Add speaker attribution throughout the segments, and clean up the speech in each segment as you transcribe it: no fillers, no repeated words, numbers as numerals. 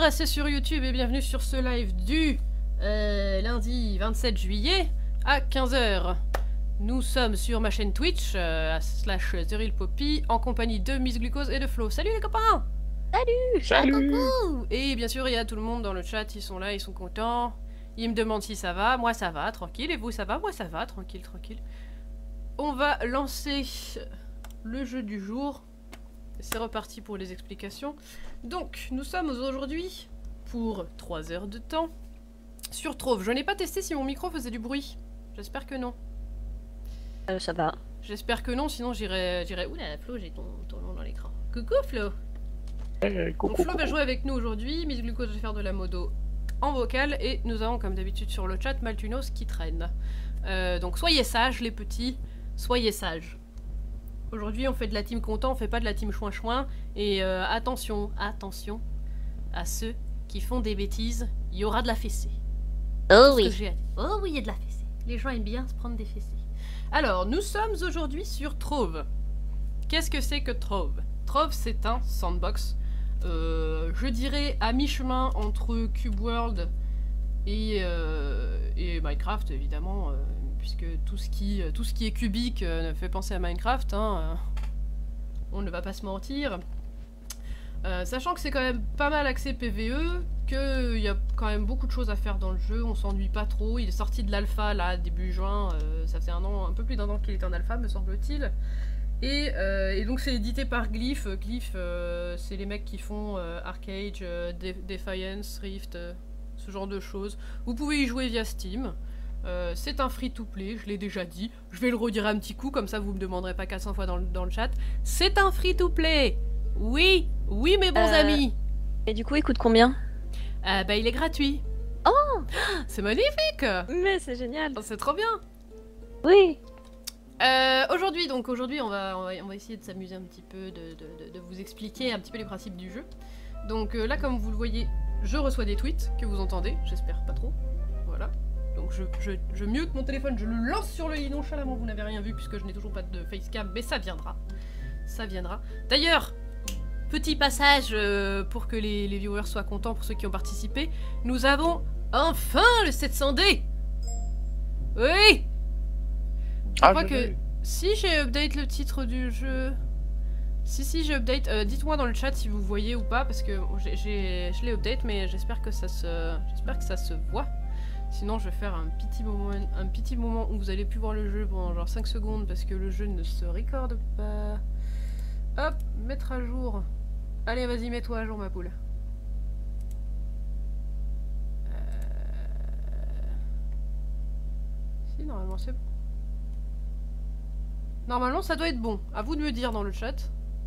Speaker 1: c'est sur YouTube et bienvenue sur ce live du lundi 27 juillet à 15 h. Nous sommes sur ma chaîne Twitch, /TheRealPoppy, en compagnie de Miss Glucose et de Flo. Salut les copains!
Speaker 2: Salut!
Speaker 1: Salut! Coucou! Et bien sûr, il y a tout le monde dans le chat, ils sont là, ils sont contents. Ils me demandent si ça va, moi ça va, tranquille. Et vous, ça va? Moi ça va, tranquille, tranquille. On va lancer le jeu du jour. C'est reparti pour les explications. Donc, nous sommes aujourd'hui pour 3 heures de temps sur Trove. Je n'ai pas testé si mon micro faisait du bruit. J'espère que non.
Speaker 2: Ça va.
Speaker 1: J'espère que non, sinon j'irai... Oula, Flo, j'ai ton nom dans l'écran. Coucou Flo.
Speaker 3: Coucou,
Speaker 1: Donc Flo va jouer avec nous aujourd'hui. Miss Glucose va faire de la modo en vocal. Et nous avons comme d'habitude sur le chat Maltunos qui traîne. Donc soyez sages les petits, soyez sages. Aujourd'hui on fait de la team content, on fait pas de la team chouin-chouin. Et attention, attention à ceux qui font des bêtises, il y aura de la fessée.
Speaker 2: Oh oui.
Speaker 1: Oh oui, il y a de la fessée. Les gens aiment bien se prendre des fessées. Alors, nous sommes aujourd'hui sur Trove. Qu'est-ce que c'est que Trove? Trove, c'est un sandbox, je dirais à mi-chemin entre Cube World et Minecraft, évidemment, puisque tout ce qui est cubique fait penser à Minecraft, hein, on ne va pas se mentir. Sachant que c'est quand même pas mal axé PvE, qu'il y a quand même beaucoup de choses à faire dans le jeu, on s'ennuie pas trop. Il est sorti de l'alpha là début juin, ça fait un peu plus d'un an qu'il est en alpha me semble-t-il. Et donc c'est édité par Glyph. Glyph c'est les mecs qui font Arcade, Defiance, Rift, ce genre de choses. Vous pouvez y jouer via Steam. C'est un free-to-play, je l'ai déjà dit. Je vais le redire un petit coup, comme ça vous me demanderez pas 400 fois dans le chat. C'est un free-to-play. Oui, oui mes bons amis.
Speaker 2: Et du coup il coûte combien?
Speaker 1: Bah il est gratuit.
Speaker 2: Oh,
Speaker 1: c'est magnifique.
Speaker 2: mais c'est génial.
Speaker 1: C'est trop bien.
Speaker 2: Oui.
Speaker 1: Aujourd'hui on va essayer de s'amuser un petit peu, de vous expliquer un petit peu les principes du jeu. Donc là comme vous le voyez, je reçois des tweets que vous entendez, j'espère pas trop. Voilà. Donc je mute mon téléphone, je le lance sur le lit nonchalamment, vous n'avez rien vu puisque je n'ai toujours pas de facecam, mais ça viendra. Ça viendra. D'ailleurs, petit passage pour que les viewers soient contents, pour ceux qui ont participé. Nous avons enfin le 700D. Oui. Je crois que si j'ai update le titre du jeu... Si j'ai update, dites-moi dans le chat si vous voyez ou pas, parce que je l'ai update, mais j'espère que ça se voit. Sinon je vais faire un petit moment où vous allez plus voir le jeu pendant genre 5 secondes, parce que le jeu ne se recorde pas. Hop, mettre à jour. Allez, vas-y, mets-toi à jour, ma poule. Si, normalement, c'est bon. Normalement, ça doit être bon. À vous de me dire dans le chat.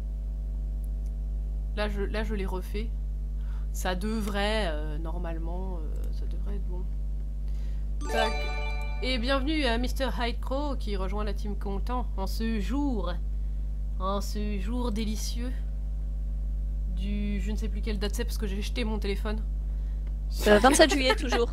Speaker 1: Là, je l'ai refait. Ça devrait, normalement, ça devrait être bon. Tac. Et bienvenue à Mr. Hydecrow qui rejoint la team Content en ce jour délicieux du... je ne sais plus quelle date c'est parce que j'ai jeté mon téléphone.
Speaker 2: 27 juillet toujours.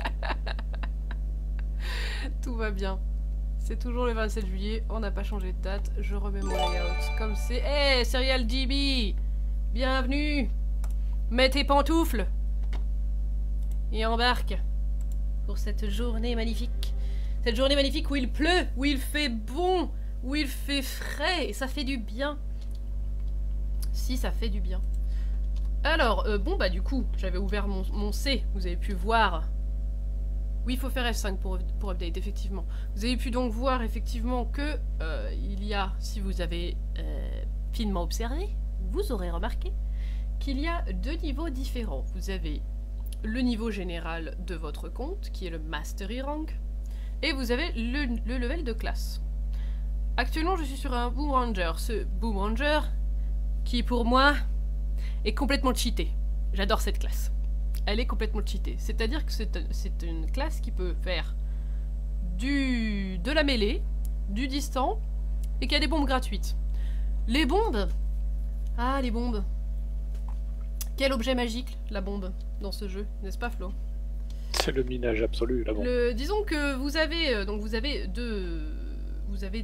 Speaker 1: Tout va bien. C'est toujours le 27 juillet, on n'a pas changé de date. Je remets mon layout comme c'est... Hey, Serial DB, bienvenue. Mets tes pantoufles et embarque pour cette journée magnifique. Cette journée magnifique où il pleut, où il fait bon, où il fait frais, et ça fait du bien. Si, ça fait du bien. Alors, bon bah du coup, j'avais ouvert mon C, vous avez pu voir. Oui, il faut faire F5 pour update, effectivement. Vous avez pu donc voir, effectivement, que il y a, si vous avez finement observé, vous aurez remarqué qu'il y a 2 niveaux différents. Vous avez le niveau général de votre compte, qui est le Mastery Rank, et vous avez le level de classe. Actuellement, je suis sur un Boom Ranger. Ce Boom Ranger, qui pour moi est complètement cheaté. J'adore cette classe. Elle est complètement cheatée. C'est-à-dire que c'est une classe qui peut faire de la mêlée, du distant, et qui a des bombes gratuites. Les bombes. Ah, les bombes. Quel objet magique, la bombe, dans ce jeu, n'est-ce pas, Flo?
Speaker 3: C'est le minage absolu, la bombe.
Speaker 1: Disons que vous avez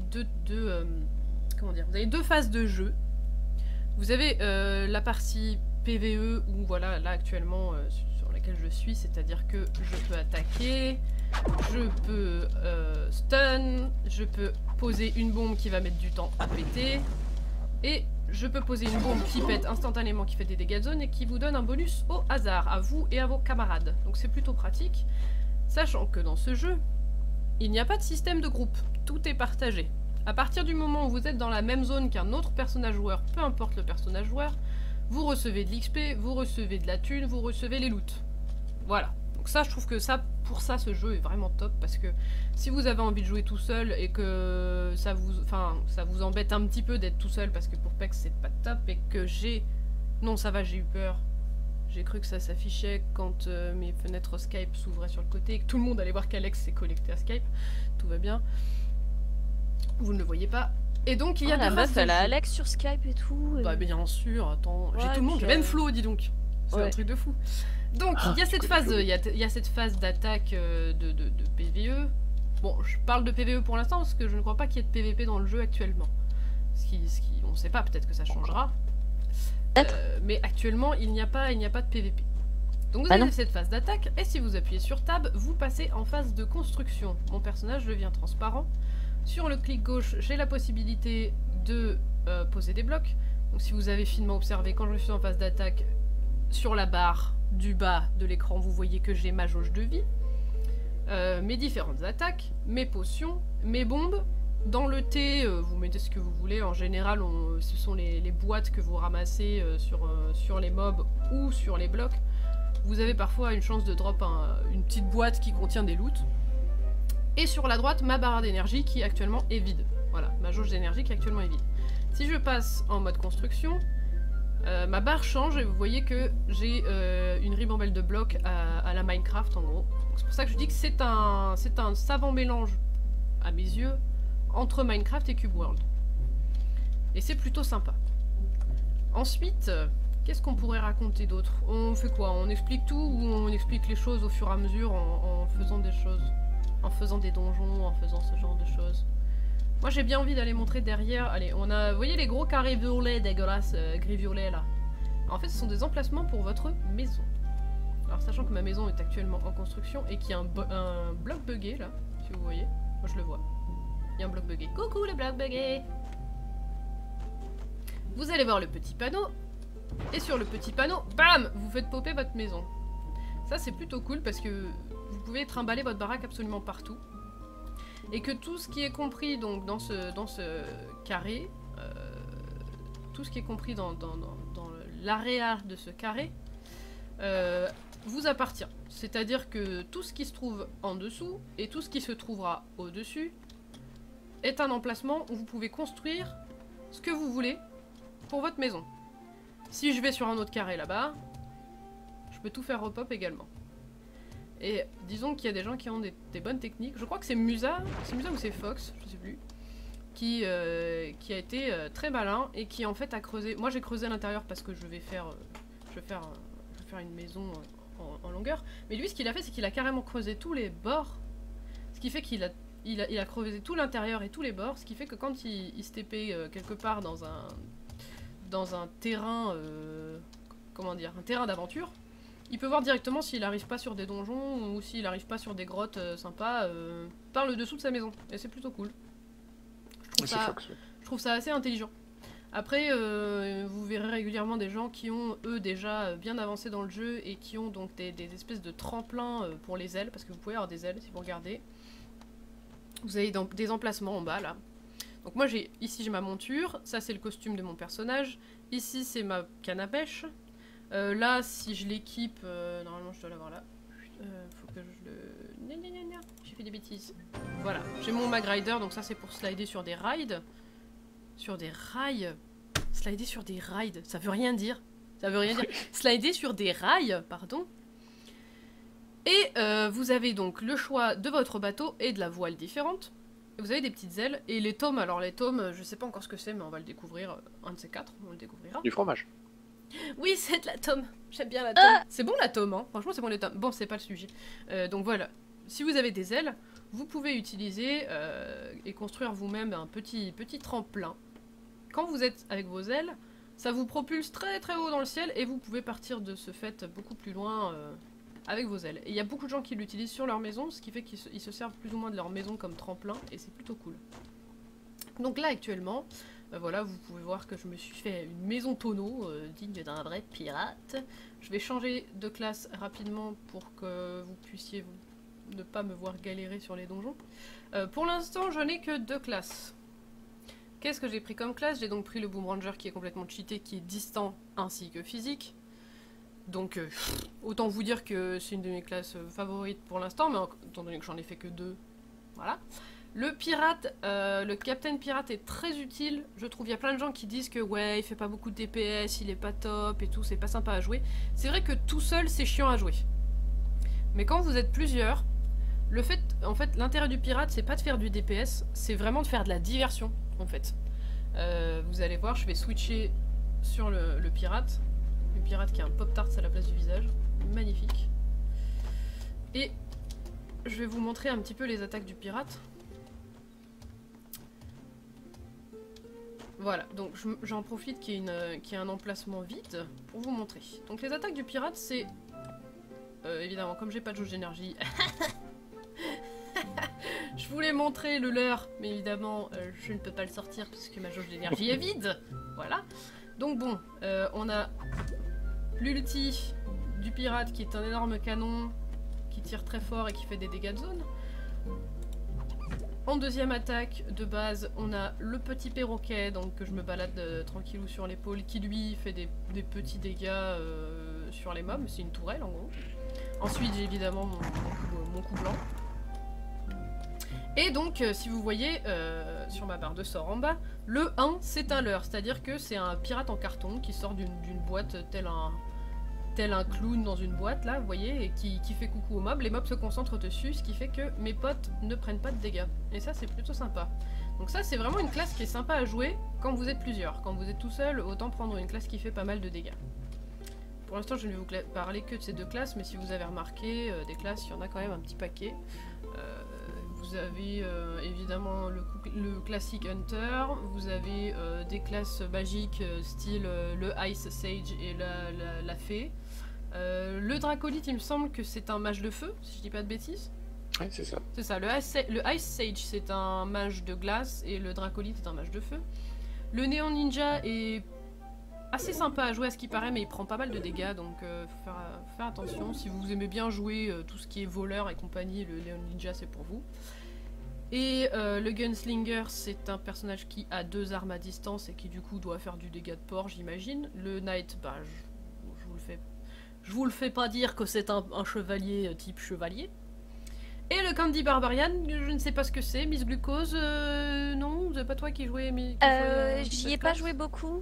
Speaker 1: comment dire, vous avez 2 phases de jeu. Vous avez la partie PVE ou voilà, là actuellement sur laquelle je suis, c'est-à-dire que je peux attaquer, je peux stun, je peux poser une bombe qui va mettre du temps à péter, et je peux poser une bombe qui pète instantanément, qui fait des dégâts de zone et qui vous donne un bonus au hasard, à vous et à vos camarades. Donc c'est plutôt pratique, sachant que dans ce jeu, il n'y a pas de système de groupe, tout est partagé. À partir du moment où vous êtes dans la même zone qu'un autre personnage joueur, peu importe le personnage joueur, vous recevez de l'XP, vous recevez de la thune, vous recevez les loots. Voilà. Donc ça, je trouve que ça, pour ça, ce jeu est vraiment top, parce que si vous avez envie de jouer tout seul et que ça vous embête un petit peu d'être tout seul, parce que pour PEX c'est pas top, et que j'ai... Non, ça va, j'ai eu peur. J'ai cru que ça s'affichait quand mes fenêtres Skype s'ouvraient sur le côté, et que tout le monde allait voir qu'Alex s'est connecté à Skype. Tout va bien. Vous ne le voyez pas. Et donc il y a
Speaker 2: la
Speaker 1: des
Speaker 2: meuf, elle a
Speaker 1: jeu.
Speaker 2: Alex sur Skype et tout.
Speaker 1: Bah bien sûr, attends, j'ai
Speaker 2: Ouais,
Speaker 1: tout le monde,
Speaker 2: puis,
Speaker 1: j'ai même Flo, dis donc. C'est un
Speaker 2: ouais.
Speaker 1: truc de fou. Donc il y a cette phase, il y a cette phase d'attaque de PVE. Bon, je parle de PVE pour l'instant parce que je ne crois pas qu'il y ait de PVP dans le jeu actuellement. On ne sait pas, peut-être que ça changera. Mais actuellement, il n'y a pas de PVP. Donc vous avez cette phase d'attaque, et si vous appuyez sur Tab, vous passez en phase de construction. Mon personnage devient transparent. Sur le clic gauche, j'ai la possibilité de poser des blocs. Donc si vous avez finement observé, quand je suis en phase d'attaque, sur la barre du bas de l'écran, vous voyez que j'ai ma jauge de vie, mes différentes attaques, mes potions, mes bombes. Dans le T, vous mettez ce que vous voulez. En général, ce sont les boîtes que vous ramassez sur les mobs ou sur les blocs. Vous avez parfois une chance de drop une petite boîte qui contient des loots. Et sur la droite, ma barre d'énergie qui actuellement est vide. Voilà, ma jauge d'énergie qui actuellement est vide. Si je passe en mode construction, ma barre change et vous voyez que j'ai une ribambelle de blocs à la Minecraft en gros. C'est pour ça que je dis que c'est un savant mélange, à mes yeux, entre Minecraft et Cube World. Et c'est plutôt sympa. Ensuite, qu'est-ce qu'on pourrait raconter d'autre? On fait quoi? On explique tout ou on explique les choses au fur et à mesure en faisant des choses? En faisant des donjons, en faisant ce genre de choses. Moi j'ai bien envie d'aller montrer derrière. Allez, on a... Vous voyez les gros carrés violets dégueulasses, gris-violet là? En fait ce sont des emplacements pour votre maison. Alors sachant que ma maison est actuellement en construction et qu'il y a un bloc buggé là, si vous voyez. Moi je le vois. Il y a un bloc buggé. Coucou le bloc buggé! Vous allez voir le petit panneau. Et sur le petit panneau, bam! Vous faites popper votre maison. Ça c'est plutôt cool parce que vous pouvez trimballer votre baraque absolument partout. Et que tout ce qui est compris donc dans ce carré, tout ce qui est compris dans l'area de ce carré, vous appartient. C'est-à-dire que tout ce qui se trouve en dessous et tout ce qui se trouvera au-dessus est un emplacement où vous pouvez construire ce que vous voulez pour votre maison. Si je vais sur un autre carré là-bas, je peux tout faire repop également. Et disons qu'il y a des gens qui ont des bonnes techniques. Je crois que c'est Musa ou c'est Fox, je sais plus, qui a été très malin et qui en fait a creusé. Moi j'ai creusé à l'intérieur parce que je vais faire une maison en longueur. Mais lui ce qu'il a fait c'est qu'il a carrément creusé tous les bords. Ce qui fait qu'il a creusé tout l'intérieur et tous les bords. Ce qui fait que quand il se TP quelque part dans un terrain, comment dire, un terrain d'aventure, il peut voir directement s'il arrive pas sur des donjons ou s'il arrive pas sur des grottes sympas par le dessous de sa maison. Et c'est plutôt cool. Je trouve ça assez intelligent. Après, vous verrez régulièrement des gens qui ont, eux, déjà bien avancé dans le jeu et qui ont donc des espèces de tremplins pour les ailes, parce que vous pouvez avoir des ailes si vous regardez. Vous avez des emplacements en bas, là. Donc moi, ici j'ai ma monture, ça c'est le costume de mon personnage, ici c'est ma canne à pêche. Là, si je l'équipe, normalement je dois l'avoir là. Faut que je le... J'ai fait des bêtises. Voilà, j'ai mon mag rider, donc ça c'est pour slider sur des rides. Sur des rails. Slider sur des rides, ça veut rien dire. Ça veut rien dire. Slider sur des rails, pardon. Et vous avez donc le choix de votre bateau et de la voile différente. Vous avez des petites ailes. Et les tomes, alors les tomes, je sais pas encore ce que c'est, mais on va le découvrir. Un de ces quatre, on le découvrira.
Speaker 3: Du fromage.
Speaker 1: Oui, c'est de la tome. J'aime bien la tome. C'est bon la tome, hein. Franchement, c'est bon les tomes. Bon, c'est pas le sujet. Donc voilà. Si vous avez des ailes, vous pouvez utiliser et construire vous-même un petit tremplin. Quand vous êtes avec vos ailes, Ça vous propulse très très haut dans le ciel et vous pouvez partir de ce fait beaucoup plus loin avec vos ailes. Et il y a beaucoup de gens qui l'utilisent sur leur maison, ce qui fait qu'ils se servent plus ou moins de leur maison comme tremplin et c'est plutôt cool. Donc là actuellement, voilà, vous pouvez voir que je me suis fait une maison tonneau digne d'un vrai pirate. Je vais changer de classe rapidement pour que vous puissiez ne pas me voir galérer sur les donjons. Pour l'instant, je n'ai que 2 classes. Qu'est-ce que j'ai pris comme classe? J'ai donc pris le Boom Ranger qui est complètement cheaté, qui est distant ainsi que physique. Donc autant vous dire que c'est une de mes classes favorites pour l'instant, mais étant donné que j'en ai fait que 2, voilà. Le pirate, le Captain Pirate est très utile, je trouve. Il y a plein de gens qui disent que ouais, il fait pas beaucoup de DPS, il est pas top et tout, c'est pas sympa à jouer. C'est vrai que tout seul, c'est chiant à jouer. Mais quand vous êtes plusieurs, en fait, l'intérêt du pirate, c'est pas de faire du DPS, c'est vraiment de faire de la diversion, en fait. Vous allez voir, je vais switcher sur le pirate. Le pirate qui a un pop-tart à la place du visage. Magnifique. Et je vais vous montrer un petit peu les attaques du pirate. Voilà, donc j'en profite qu'il y ait un emplacement vide pour vous montrer. Donc les attaques du pirate, c'est... évidemment, comme j'ai pas de jauge d'énergie... je voulais montrer le leur, mais évidemment, je ne peux pas le sortir puisque ma jauge d'énergie est vide. Voilà. Donc bon, on a l'ulti du pirate qui est un énorme canon qui tire très fort et qui fait des dégâts de zone. En deuxième attaque de base, on a le petit perroquet, donc que je me balade tranquillou sur l'épaule, qui lui fait des petits dégâts sur les mobs, c'est une tourelle en gros. Ensuite j'ai évidemment mon coup blanc. Et donc si vous voyez sur ma barre de sort en bas, le 1 c'est un leurre, c'est-à-dire que c'est un pirate en carton qui sort d'une boîte tel un clown dans une boîte là, vous voyez, et qui fait coucou aux mobs. Les mobs se concentrent dessus, ce qui fait que mes potes ne prennent pas de dégâts. Et ça c'est plutôt sympa. Donc ça c'est vraiment une classe qui est sympa à jouer quand vous êtes plusieurs. Quand vous êtes tout seul, autant prendre une classe qui fait pas mal de dégâts. Pour l'instant je ne vais vous parler que de ces 2 classes, mais si vous avez remarqué, des classes il y en a quand même un petit paquet. Vous avez évidemment le classique Hunter, vous avez des classes magiques style le Ice Sage et la Fée. Le Dracolite, il me semble que c'est un mage de feu, si je dis pas de bêtises.
Speaker 3: Ouais, c'est ça.
Speaker 1: C'est ça, le Ice Sage c'est un mage de glace et le Dracolite est un mage de feu. Le Néon Ninja est assez sympa à jouer à ce qui paraît, mais il prend pas mal de dégâts, donc faut faire attention. Si vous aimez bien jouer tout ce qui est voleur et compagnie, le Néon Ninja c'est pour vous. Et le Gunslinger, c'est un personnage qui a 2 armes à distance et qui du coup doit faire du dégât de porc, j'imagine. Le Knight, bah je vous le fais pas dire que c'est un chevalier type chevalier. Et le Candy Barbarian, je ne sais pas ce que c'est. Miss Glucose, non, c'est pas toi qui jouais.
Speaker 2: J'y ai pas joué beaucoup.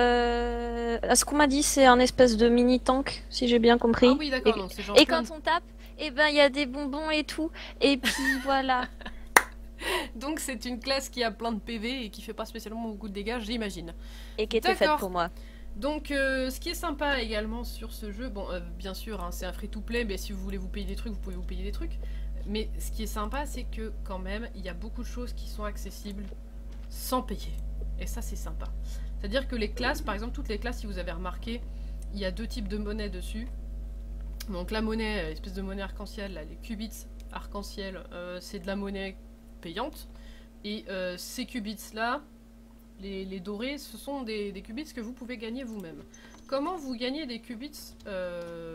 Speaker 2: À ce qu'on m'a dit, c'est un espèce de mini tank, si j'ai bien compris.
Speaker 1: Ah oui, d'accord, non, c'est genre.
Speaker 2: Et quand on tape, eh ben il y a des bonbons et tout. Et puis voilà.
Speaker 1: Donc c'est une classe qui a plein de PV et qui fait pas spécialement beaucoup de dégâts, j'imagine.
Speaker 2: Et qui était faite pour moi.
Speaker 1: Donc ce qui est sympa également sur ce jeu, bon bien sûr hein, c'est un free-to-play, mais si vous voulez vous payer des trucs, vous pouvez vous payer des trucs. Mais ce qui est sympa, c'est que quand même, il y a beaucoup de choses qui sont accessibles sans payer. Et ça, c'est sympa. C'est-à-dire que les classes, par exemple, toutes les classes, si vous avez remarqué, il y a 2 types de monnaie dessus. Donc la monnaie, espèce de monnaie arc-en-ciel, les qubits arc-en-ciel, c'est de la monnaie payante. Et ces qubits-là, les dorés, ce sont des qubits que vous pouvez gagner vous-même. Comment vous gagnez des qubits classiques ?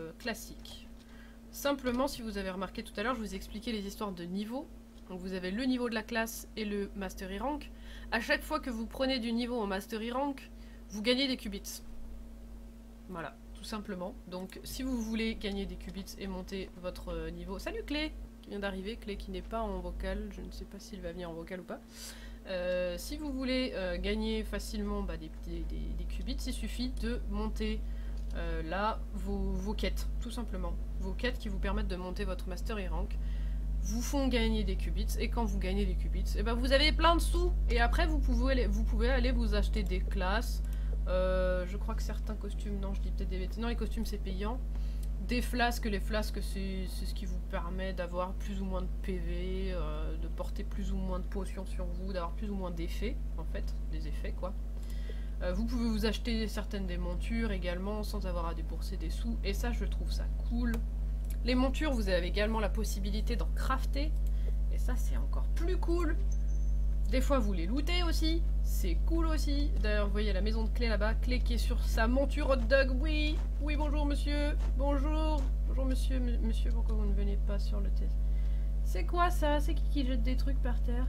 Speaker 1: Simplement, si vous avez remarqué tout à l'heure, je vous ai expliqué les histoires de niveau. Donc vous avez le niveau de la classe et le Mastery Rank. À chaque fois que vous prenez du niveau en Mastery Rank, vous gagnez des qubits. Voilà, tout simplement. Donc si vous voulez gagner des qubits et monter votre niveau... Salut Clé, qui vient d'arriver. Clé qui n'est pas en vocal, je ne sais pas s'il va venir en vocal ou pas. Si vous voulez gagner facilement des qubits, il suffit de monter... là, vos quêtes, tout simplement. Vos quêtes qui vous permettent de monter votre Mastery Rank vous font gagner des qubits, et quand vous gagnez des qubits, et ben vous avez plein de sous, et après vous pouvez aller vous acheter des classes. Je crois que certains costumes, non je dis peut-être des bêtises, non les costumes c'est payant. Des flasques, les flasques c'est ce qui vous permet d'avoir plus ou moins de PV, de porter plus ou moins de potions sur vous, d'avoir plus ou moins d'effets, en fait, des effets quoi. Vous pouvez vous acheter certaines des montures également sans avoir à débourser des sous. Et ça, je trouve ça cool. Les montures, vous avez également la possibilité d'en crafter. Et ça, c'est encore plus cool. Des fois, vous les lootez aussi. C'est cool aussi. D'ailleurs, vous voyez la maison de Clé là-bas. Clé qui est sur sa monture hot dog. Oui, oui, bonjour monsieur. Bonjour. Bonjour monsieur. Monsieur, pourquoi vous ne venez pas sur le test? C'est quoi ça? C'est qui jette des trucs par terre?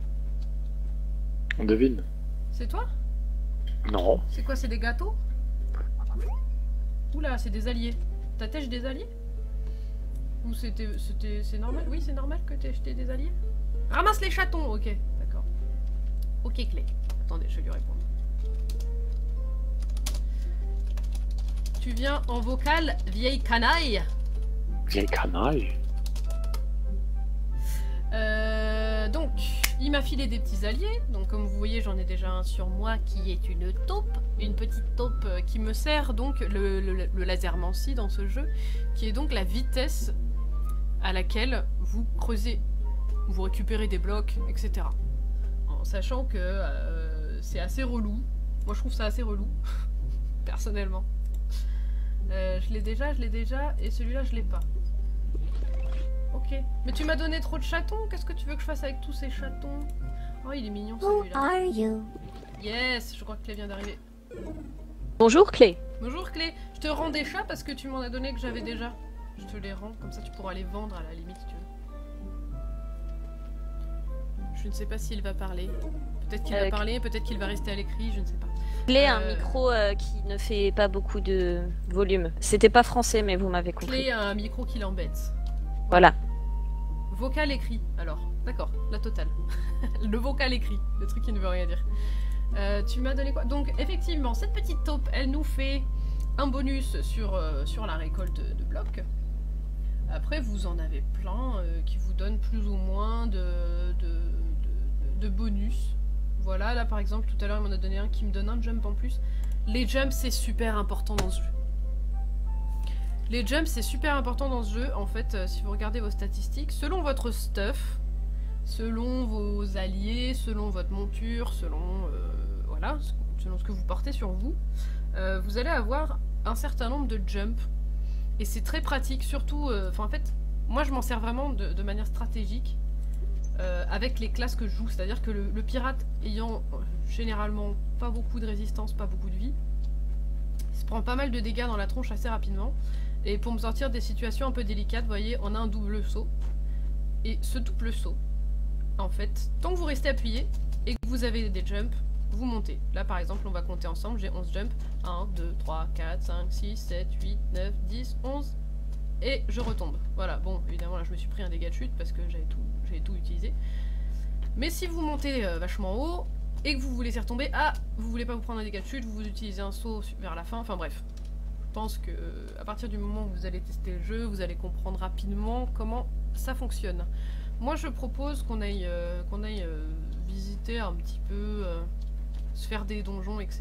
Speaker 3: On devine.
Speaker 1: C'est toi?
Speaker 3: Non.
Speaker 1: C'est quoi? C'est des gâteaux? Oula, c'est des alliés. T'attèches des alliés? Ou c'est normal? Oui, c'est normal que t'aies acheté des alliés? Ramasse les chatons! Ok, d'accord. Ok, Clé. Attendez, je vais lui répondre. Tu viens en vocal, vieille canaille?
Speaker 3: Vieille canaille.
Speaker 1: Donc, il m'a filé des petits alliés. Donc, comme vous voyez, j'en ai déjà un sur moi qui est une taupe. Une petite taupe qui me sert donc le lasermancie dans ce jeu. Qui est donc la vitesse à laquelle vous creusez, vous récupérez des blocs, etc. En sachant que c'est assez relou. Moi, je trouve ça assez relou. Personnellement. Je l'ai déjà. Et celui-là, je l'ai pas. Ok. Mais tu m'as donné trop de chatons. Qu'est-ce que tu veux que je fasse avec tous ces chatons? Oh, il est mignon celui-là.
Speaker 4: Who are you?
Speaker 1: Yes, je crois que Clé vient d'arriver.
Speaker 2: Bonjour Clé.
Speaker 1: Bonjour Clé. Je te rends des chats parce que tu m'en as donné que j'avais déjà. Je te les rends, comme ça tu pourras les vendre à la limite si tu veux. Je ne sais pas s'il va parler. Peut-être qu'il va parler, peut-être qu'il va rester à l'écrit, je ne sais pas.
Speaker 2: Clé a un micro qui ne fait pas beaucoup de volume. C'était pas français, mais vous m'avez compris.
Speaker 1: Clé a un micro qui l'embête.
Speaker 2: Voilà.
Speaker 1: Vocal écrit, alors. D'accord, la totale. Le vocal écrit, le truc qui ne veut rien dire. Tu m'as donné quoi? Donc, effectivement, cette petite taupe, elle nous fait un bonus sur la récolte de blocs. Après, vous en avez plein qui vous donnent plus ou moins de bonus. Voilà, là par exemple, tout à l'heure, il m'en a donné un qui me donne un jump en plus. Les jumps, c'est super important dans ce jeu. Les jumps, c'est super important dans ce jeu. En fait, si vous regardez vos statistiques, selon votre stuff, selon vos alliés, selon votre monture, selon, voilà, selon ce que vous portez sur vous, vous allez avoir un certain nombre de jumps. Et c'est très pratique, surtout, en fait, moi je m'en sers vraiment de manière stratégique avec les classes que je joue. C'est-à-dire que le pirate ayant généralement pas beaucoup de résistance, pas beaucoup de vie, il se prend pas mal de dégâts dans la tronche assez rapidement. Et pour me sortir des situations un peu délicates, vous voyez, on a un double saut. Et ce double saut, en fait, tant que vous restez appuyé et que vous avez des jumps, vous montez. Là par exemple, on va compter ensemble, j'ai 11 jumps. 1, 2, 3, 4, 5, 6, 7, 8, 9, 10, 11. Et je retombe. Voilà, bon, évidemment là je me suis pris un dégât de chute parce que j'avais tout utilisé. Mais si vous montez vachement haut et que vous voulez laisser retomber, ah, vous voulez pas vous prendre un dégât de chute, vous utilisez un saut vers la fin, enfin bref. Je pense que à partir du moment où vous allez tester le jeu, vous allez comprendre rapidement comment ça fonctionne. Moi je propose qu'on aille visiter un petit peu, se faire des donjons, etc.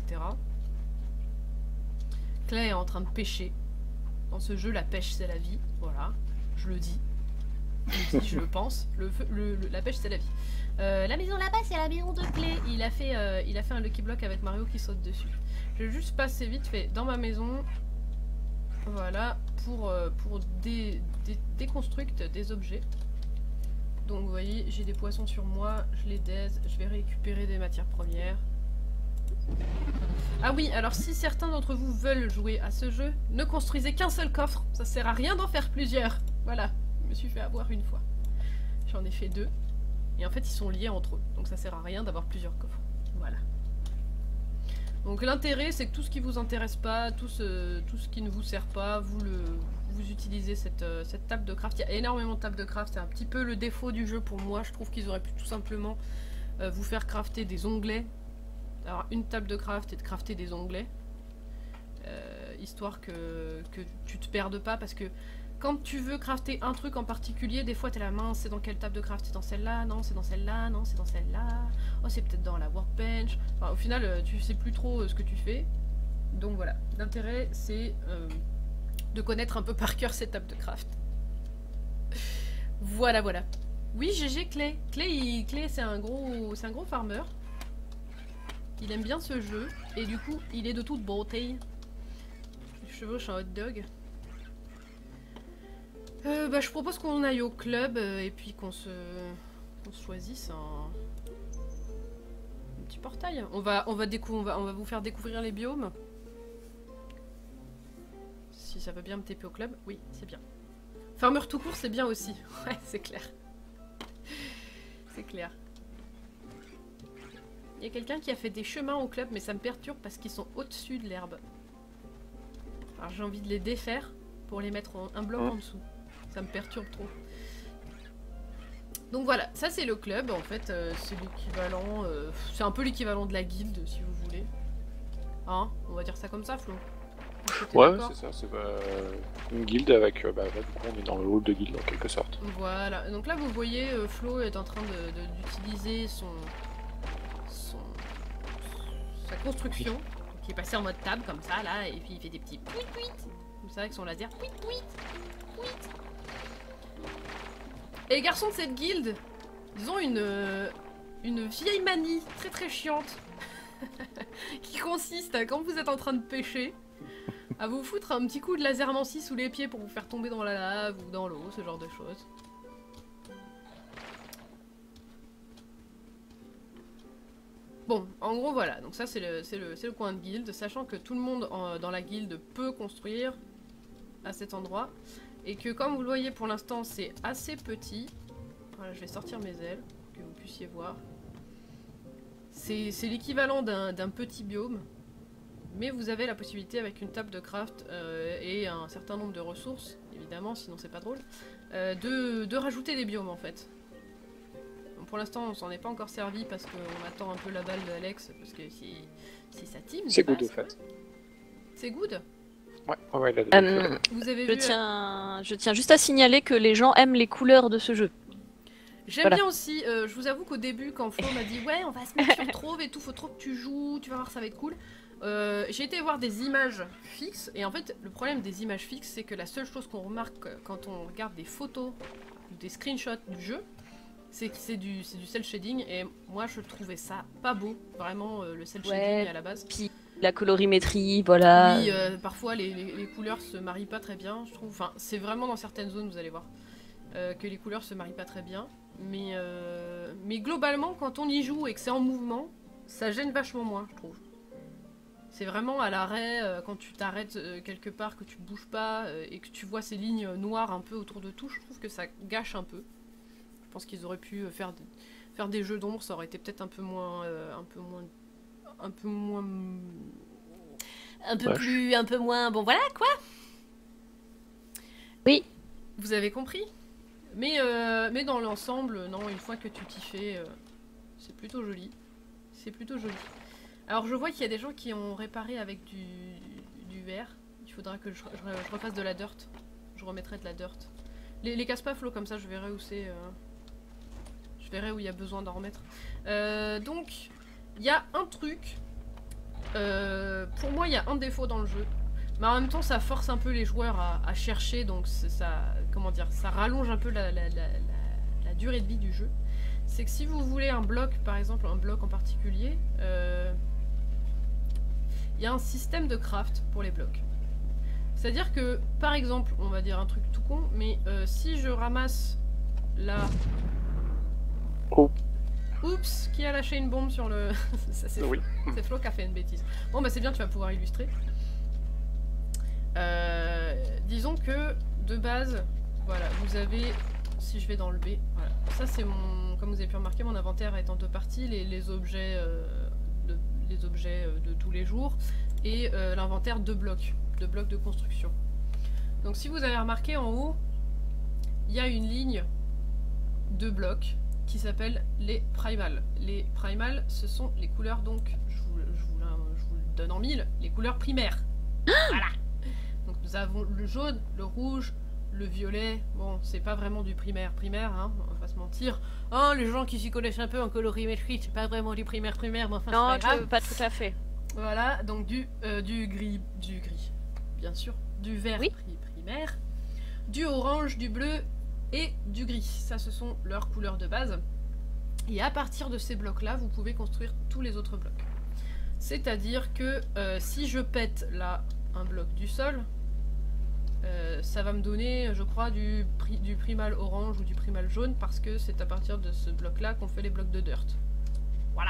Speaker 1: Clay est en train de pêcher. Dans ce jeu, la pêche c'est la vie, voilà, je le dis. Je le pense, la pêche c'est la vie. La maison là-bas c'est la maison de Clé. Il a fait un Lucky Block avec Mario qui saute dessus. Je vais juste passer vite fait dans ma maison. Voilà, pour déconstructe des objets. Donc vous voyez, j'ai des poissons sur moi, je les daise, je vais récupérer des matières premières. Ah oui, alors si certains d'entre vous veulent jouer à ce jeu, ne construisez qu'un seul coffre, ça sert à rien d'en faire plusieurs. Voilà, je me suis fait avoir une fois. J'en ai fait 2, et en fait ils sont liés entre eux, donc ça sert à rien d'avoir plusieurs coffres. Voilà. Donc l'intérêt c'est que tout ce qui vous intéresse pas, tout ce qui ne vous sert pas, vous utilisez cette table de craft. Il y a énormément de tables de craft, c'est un petit peu le défaut du jeu pour moi. Je trouve qu'ils auraient pu tout simplement vous faire crafter des onglets. Alors une table de craft et de crafter des onglets. Histoire que tu te perdes pas, parce que quand tu veux crafter un truc en particulier, des fois t'es la main, c'est dans quelle table de craft? C'est dans celle-là? Non, c'est dans celle-là? Non, c'est dans celle-là? Oh, c'est peut-être dans la workbench. Enfin, au final, tu sais plus trop ce que tu fais. Donc voilà, l'intérêt c'est de connaître un peu par cœur cette table de craft. Voilà, voilà. Oui, GG Clay. Clay c'est un gros farmer. Il aime bien ce jeu. Et du coup, il est de toute beauté. Je chevauche un hot dog. Bah, je propose qu'on aille au club et puis qu'on se choisisse un petit portail. On va vous faire découvrir les biomes. Si ça va bien me TP au club, oui, c'est bien. Farmer tout court, c'est bien aussi. Ouais, c'est clair. C'est clair. Il y a quelqu'un qui a fait des chemins au club, mais ça me perturbe parce qu'ils sont au-dessus de l'herbe. Alors j'ai envie de les défaire pour les mettre un bloc en dessous. Ça me perturbe trop. Donc voilà, ça c'est le club en fait. C'est l'équivalent. C'est un peu l'équivalent de la guilde si vous voulez. Hein? On va dire ça comme ça, Flo?
Speaker 3: Ouais, c'est ça, c'est une guilde avec. Là, du coup, on est dans le hall de guilde en quelque sorte.
Speaker 1: Voilà, donc là vous voyez, Flo est en train d'utiliser sa construction, qui est passé en mode table comme ça là, et puis il fait des petits pouit pouit, comme ça avec son laser, pouit pouit, pouit. Et les garçons de cette guilde, ils ont une vieille manie très très chiante, qui consiste à, quand vous êtes en train de pêcher, à vous foutre un petit coup de lasermancie sous les pieds pour vous faire tomber dans la lave ou dans l'eau, ce genre de choses. Bon, en gros voilà, donc ça c'est le coin de guilde, sachant que tout le monde dans la guilde peut construire à cet endroit, et que comme vous le voyez pour l'instant c'est assez petit. Voilà, je vais sortir mes ailes, pour que vous puissiez voir. C'est l'équivalent d'un petit biome, mais vous avez la possibilité avec une table de craft et un certain nombre de ressources, évidemment, sinon c'est pas drôle, de rajouter des biomes en fait. Pour l'instant, on s'en est pas encore servi parce qu'on attend un peu la balle d'Alex, parce que si sa team...
Speaker 3: C'est good au fait.
Speaker 1: C'est good?
Speaker 3: Ouais, il a
Speaker 1: Vous avez
Speaker 2: je
Speaker 1: vu...
Speaker 2: tiens juste à signaler que les gens aiment les couleurs de ce jeu.
Speaker 1: J'aime bien aussi, je vous avoue qu'au début, quand Flo m'a dit « Ouais, on va se mettre sur Trove et tout, faut trop que tu joues, tu vas voir, ça va être cool », j'ai été voir des images fixes, et en fait, le problème des images fixes, c'est que la seule chose qu'on remarque quand on regarde des photos ou des screenshots du jeu, c'est que c'est du cel shading, et moi je trouvais ça pas beau, vraiment le cel shading à la base.
Speaker 2: Puis la colorimétrie, voilà.
Speaker 1: Oui, parfois les couleurs se marient pas très bien, je trouve. Enfin, c'est vraiment dans certaines zones, vous allez voir, que les couleurs se marient pas très bien. Mais globalement, quand on y joue et que c'est en mouvement, ça gêne vachement moins, je trouve. C'est vraiment à l'arrêt, quand tu t'arrêtes quelque part, que tu bouges pas, et que tu vois ces lignes noires un peu autour de tout, je trouve que ça gâche un peu. Je pense qu'ils auraient pu faire des jeux d'ombre, ça aurait été peut-être un peu moins, bon voilà quoi.
Speaker 2: Oui.
Speaker 1: Vous avez compris. Mais dans l'ensemble, non, une fois que tu t'y fais, c'est plutôt joli. C'est plutôt joli. Alors je vois qu'il y a des gens qui ont réparé avec du verre. Il faudra que je refasse de la dirt. Je remettrai de la dirt. Les casse pas, Flo, comme ça je verrai où c'est. Je verrai où il y a besoin d'en remettre. Donc, il y a un truc. Pour moi, il y a un défaut dans le jeu. Mais en même temps, ça force un peu les joueurs à chercher. Donc, comment dire, ça rallonge un peu la durée de vie du jeu. C'est que si vous voulez un bloc, par exemple, un bloc en particulier, il y a un système de craft pour les blocs. C'est-à-dire que, par exemple, on va dire un truc tout con, mais si je ramasse là...
Speaker 3: Oh.
Speaker 1: Oups, qui a lâché une bombe sur le... Ça, c'est
Speaker 3: Oui.
Speaker 1: C'est Flo qui a fait une bêtise. Bon bah c'est bien, tu vas pouvoir illustrer. Disons que, de base, voilà, vous avez... Si je vais dans le B, voilà. Ça c'est mon... Comme vous avez pu remarquer, mon inventaire est en deux parties. Les objets, de tous les jours et l'inventaire de blocs de construction. Donc si vous avez remarqué en haut, il y a une ligne de blocs qui s'appelle les primals. Les primals, ce sont les couleurs, donc, je vous le donne en mille, les couleurs primaires. Voilà. Donc nous avons le jaune, le rouge, le violet. Bon, c'est pas vraiment du primaire, hein, on va pas se mentir. Oh, les gens qui s'y connaissent un peu en colorimétrie, c'est pas vraiment du primaire, mais enfin,
Speaker 2: non,
Speaker 1: c'est pas grave.
Speaker 2: pas tout à fait.
Speaker 1: Voilà, donc du gris, bien sûr, du vert primaire, du orange, du bleu et du gris. Ça, ce sont leurs couleurs de base. Et à partir de ces blocs-là, vous pouvez construire tous les autres blocs. C'est-à-dire que si je pète là un bloc du sol, ça va me donner, je crois, du primal orange ou du primal jaune, parce que c'est à partir de ce bloc-là qu'on fait les blocs de dirt. Voilà.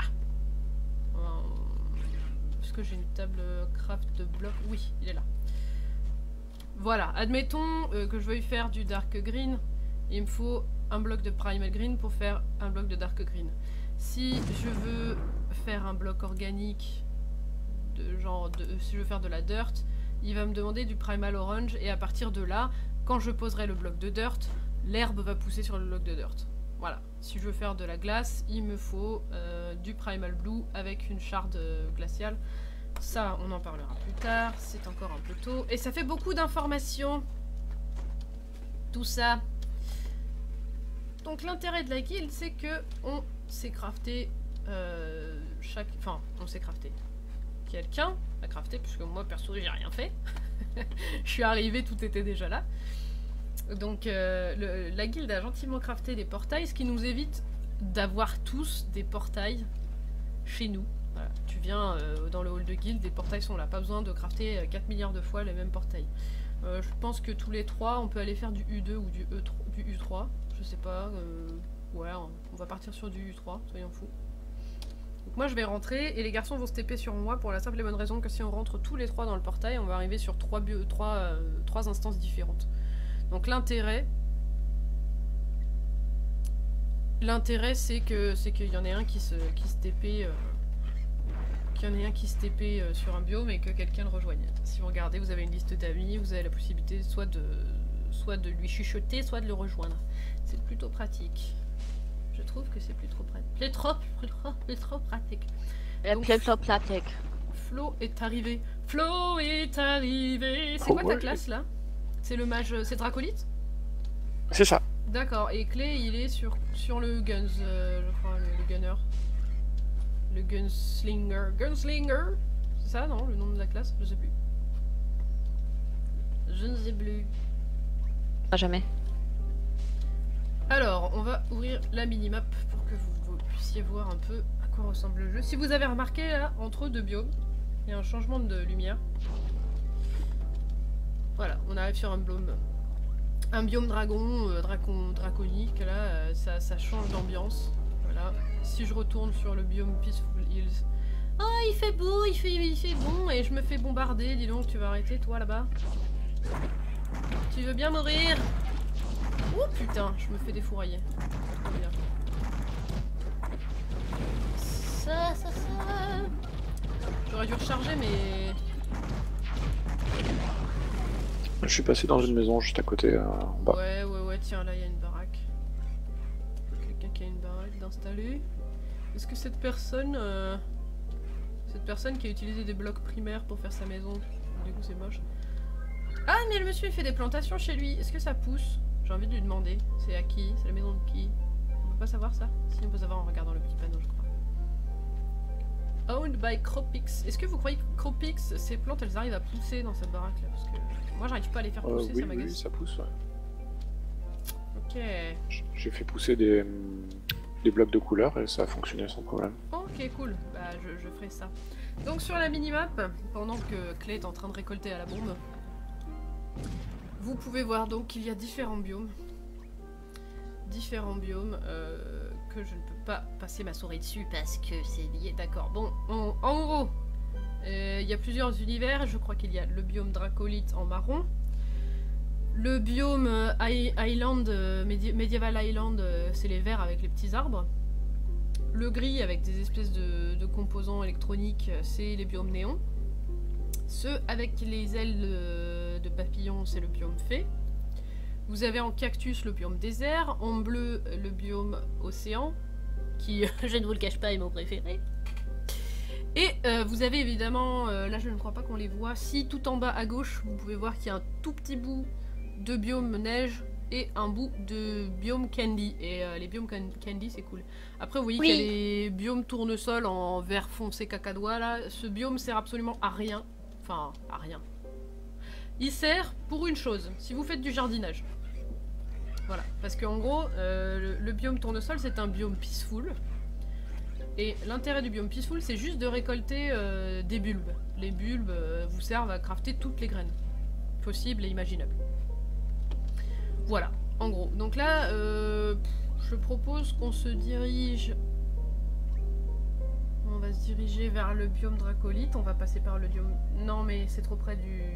Speaker 1: Est-ce que j'ai une table craft de blocs? Oui, il est là. Voilà, admettons que je veuille faire du dark green, il me faut un bloc de primal green pour faire un bloc de dark green. Si je veux faire un bloc organique, si je veux faire de la dirt, il va me demander du primal orange, et à partir de là, quand je poserai le bloc de dirt, l'herbe va pousser sur le bloc de dirt. Voilà, si je veux faire de la glace, il me faut du primal blue avec une shard glaciale. Ça, on en parlera plus tard, c'est encore un peu tôt. Et ça fait beaucoup d'informations, tout ça. Donc l'intérêt de la guilde, c'est que on s'est crafté Enfin, on s'est crafté. Quelqu'un a crafté, puisque moi, perso, j'ai rien fait. Je suis arrivée, tout était déjà là. Donc la guilde a gentiment crafté des portails, ce qui nous évite d'avoir tous des portails chez nous. Voilà. Tu viens dans le hall de guilde, les portails sont là, pas besoin de crafter 4 milliards de fois les mêmes portails. Je pense que tous les 3, on peut aller faire du U2 ou du U3, je sais pas, ouais, on va partir sur du U3, soyons fous. Donc moi je vais rentrer et les garçons vont se TP sur moi pour la simple et bonne raison que si on rentre tous les 3 dans le portail, on va arriver sur 3 instances différentes. Donc l'intérêt c'est qu'il y en ait un qui se TP sur un biome et que quelqu'un le rejoigne. Si vous regardez, vous avez une liste d'amis, vous avez la possibilité soit de lui chuchoter, soit de le rejoindre. C'est plutôt pratique. Je trouve que c'est plutôt pratique. Plutôt pratique.
Speaker 2: Plutôt pratique.
Speaker 1: Flo est arrivé. Flo est arrivé. C'est quoi ta classe là? C'est le mage, c'est Dracolite?
Speaker 3: C'est ça.
Speaker 1: D'accord, et Clay il est sur le guns, je crois, le gunner. Le gunslinger. Gunslinger? C'est ça, non? Le nom de la classe? Je sais plus. Je ne sais plus.
Speaker 2: Pas jamais.
Speaker 1: Alors, on va ouvrir la minimap pour que vous puissiez voir un peu à quoi ressemble le jeu. Si vous avez remarqué, là, entre deux biomes, il y a un changement de lumière. Voilà, on arrive sur un biome dragon, draconique, là, ça change d'ambiance. Voilà. Si je retourne sur le biome Peaceful Hills... Oh, il fait beau, il fait bon, et je me fais bombarder, dis donc, tu vas arrêter, toi, là-bas? Tu veux bien mourir? Oh putain, je me fais défourailler. Ça. J'aurais dû recharger, mais...
Speaker 3: Je suis passé dans une maison juste à côté, en bas.
Speaker 1: Ouais, tiens, là, il y a une baraque. Quelqu'un qui a une baraque d'installer. Est-ce que cette personne qui a utilisé des blocs primaires pour faire sa maison... Du coup, c'est moche. Ah, mais le monsieur, il fait des plantations chez lui. Est-ce que ça pousse? J'ai envie de lui demander. C'est à qui? C'est la maison de qui? On peut pas savoir ça? Si, on peut savoir en regardant le petit panneau, je crois. Owned by Cropix. Est-ce que vous croyez que Cropix, ces plantes, elles arrivent à pousser dans cette baraque là? Parce que moi, j'arrive pas à les faire pousser, ça m'agace.
Speaker 3: Oui, ça pousse, ouais.
Speaker 1: Ok.
Speaker 3: J'ai fait pousser des blocs de couleur et ça a fonctionné sans problème.
Speaker 1: Ok, cool. Bah, je ferai ça. Donc, sur la minimap, pendant que Clay est en train de récolter à la bombe, vous pouvez voir donc qu'il y a différents biomes. Que je ne peux pas passer ma souris dessus parce que c'est lié. D'accord. Bon, en gros, il y a plusieurs univers. Je crois qu'il y a le biome Dracolite en marron. Le biome Island, Medieval Island, c'est les verts avec les petits arbres. Le gris avec des espèces de composants électroniques, c'est les biomes néons. Ceux avec les ailes de papillon, c'est le biome fée. Vous avez en cactus le biome désert, en bleu le biome océan, qui, je ne vous le cache pas, est mon préféré. Et vous avez évidemment, là je ne crois pas qu'on les voit, si tout en bas à gauche, vous pouvez voir qu'il y a un tout petit bout de biome neige et un bout de biome candy. Et les biomes candy, c'est cool. Après, vous voyez qu'il y a les biomes tournesol en vert foncé cacadois, là. Ce biome sert absolument à rien. Enfin, à rien. Il sert pour une chose, si vous faites du jardinage. Voilà, parce qu'en gros, le biome tournesol, c'est un biome peaceful. Et l'intérêt du biome Peaceful, c'est juste de récolter des bulbes. Les bulbes vous servent à crafter toutes les graines possibles et imaginables. Voilà, en gros. Donc là, je propose qu'on se dirige... On va se diriger vers le biome Dracolite. On va passer par le biome... Non, mais c'est trop près du...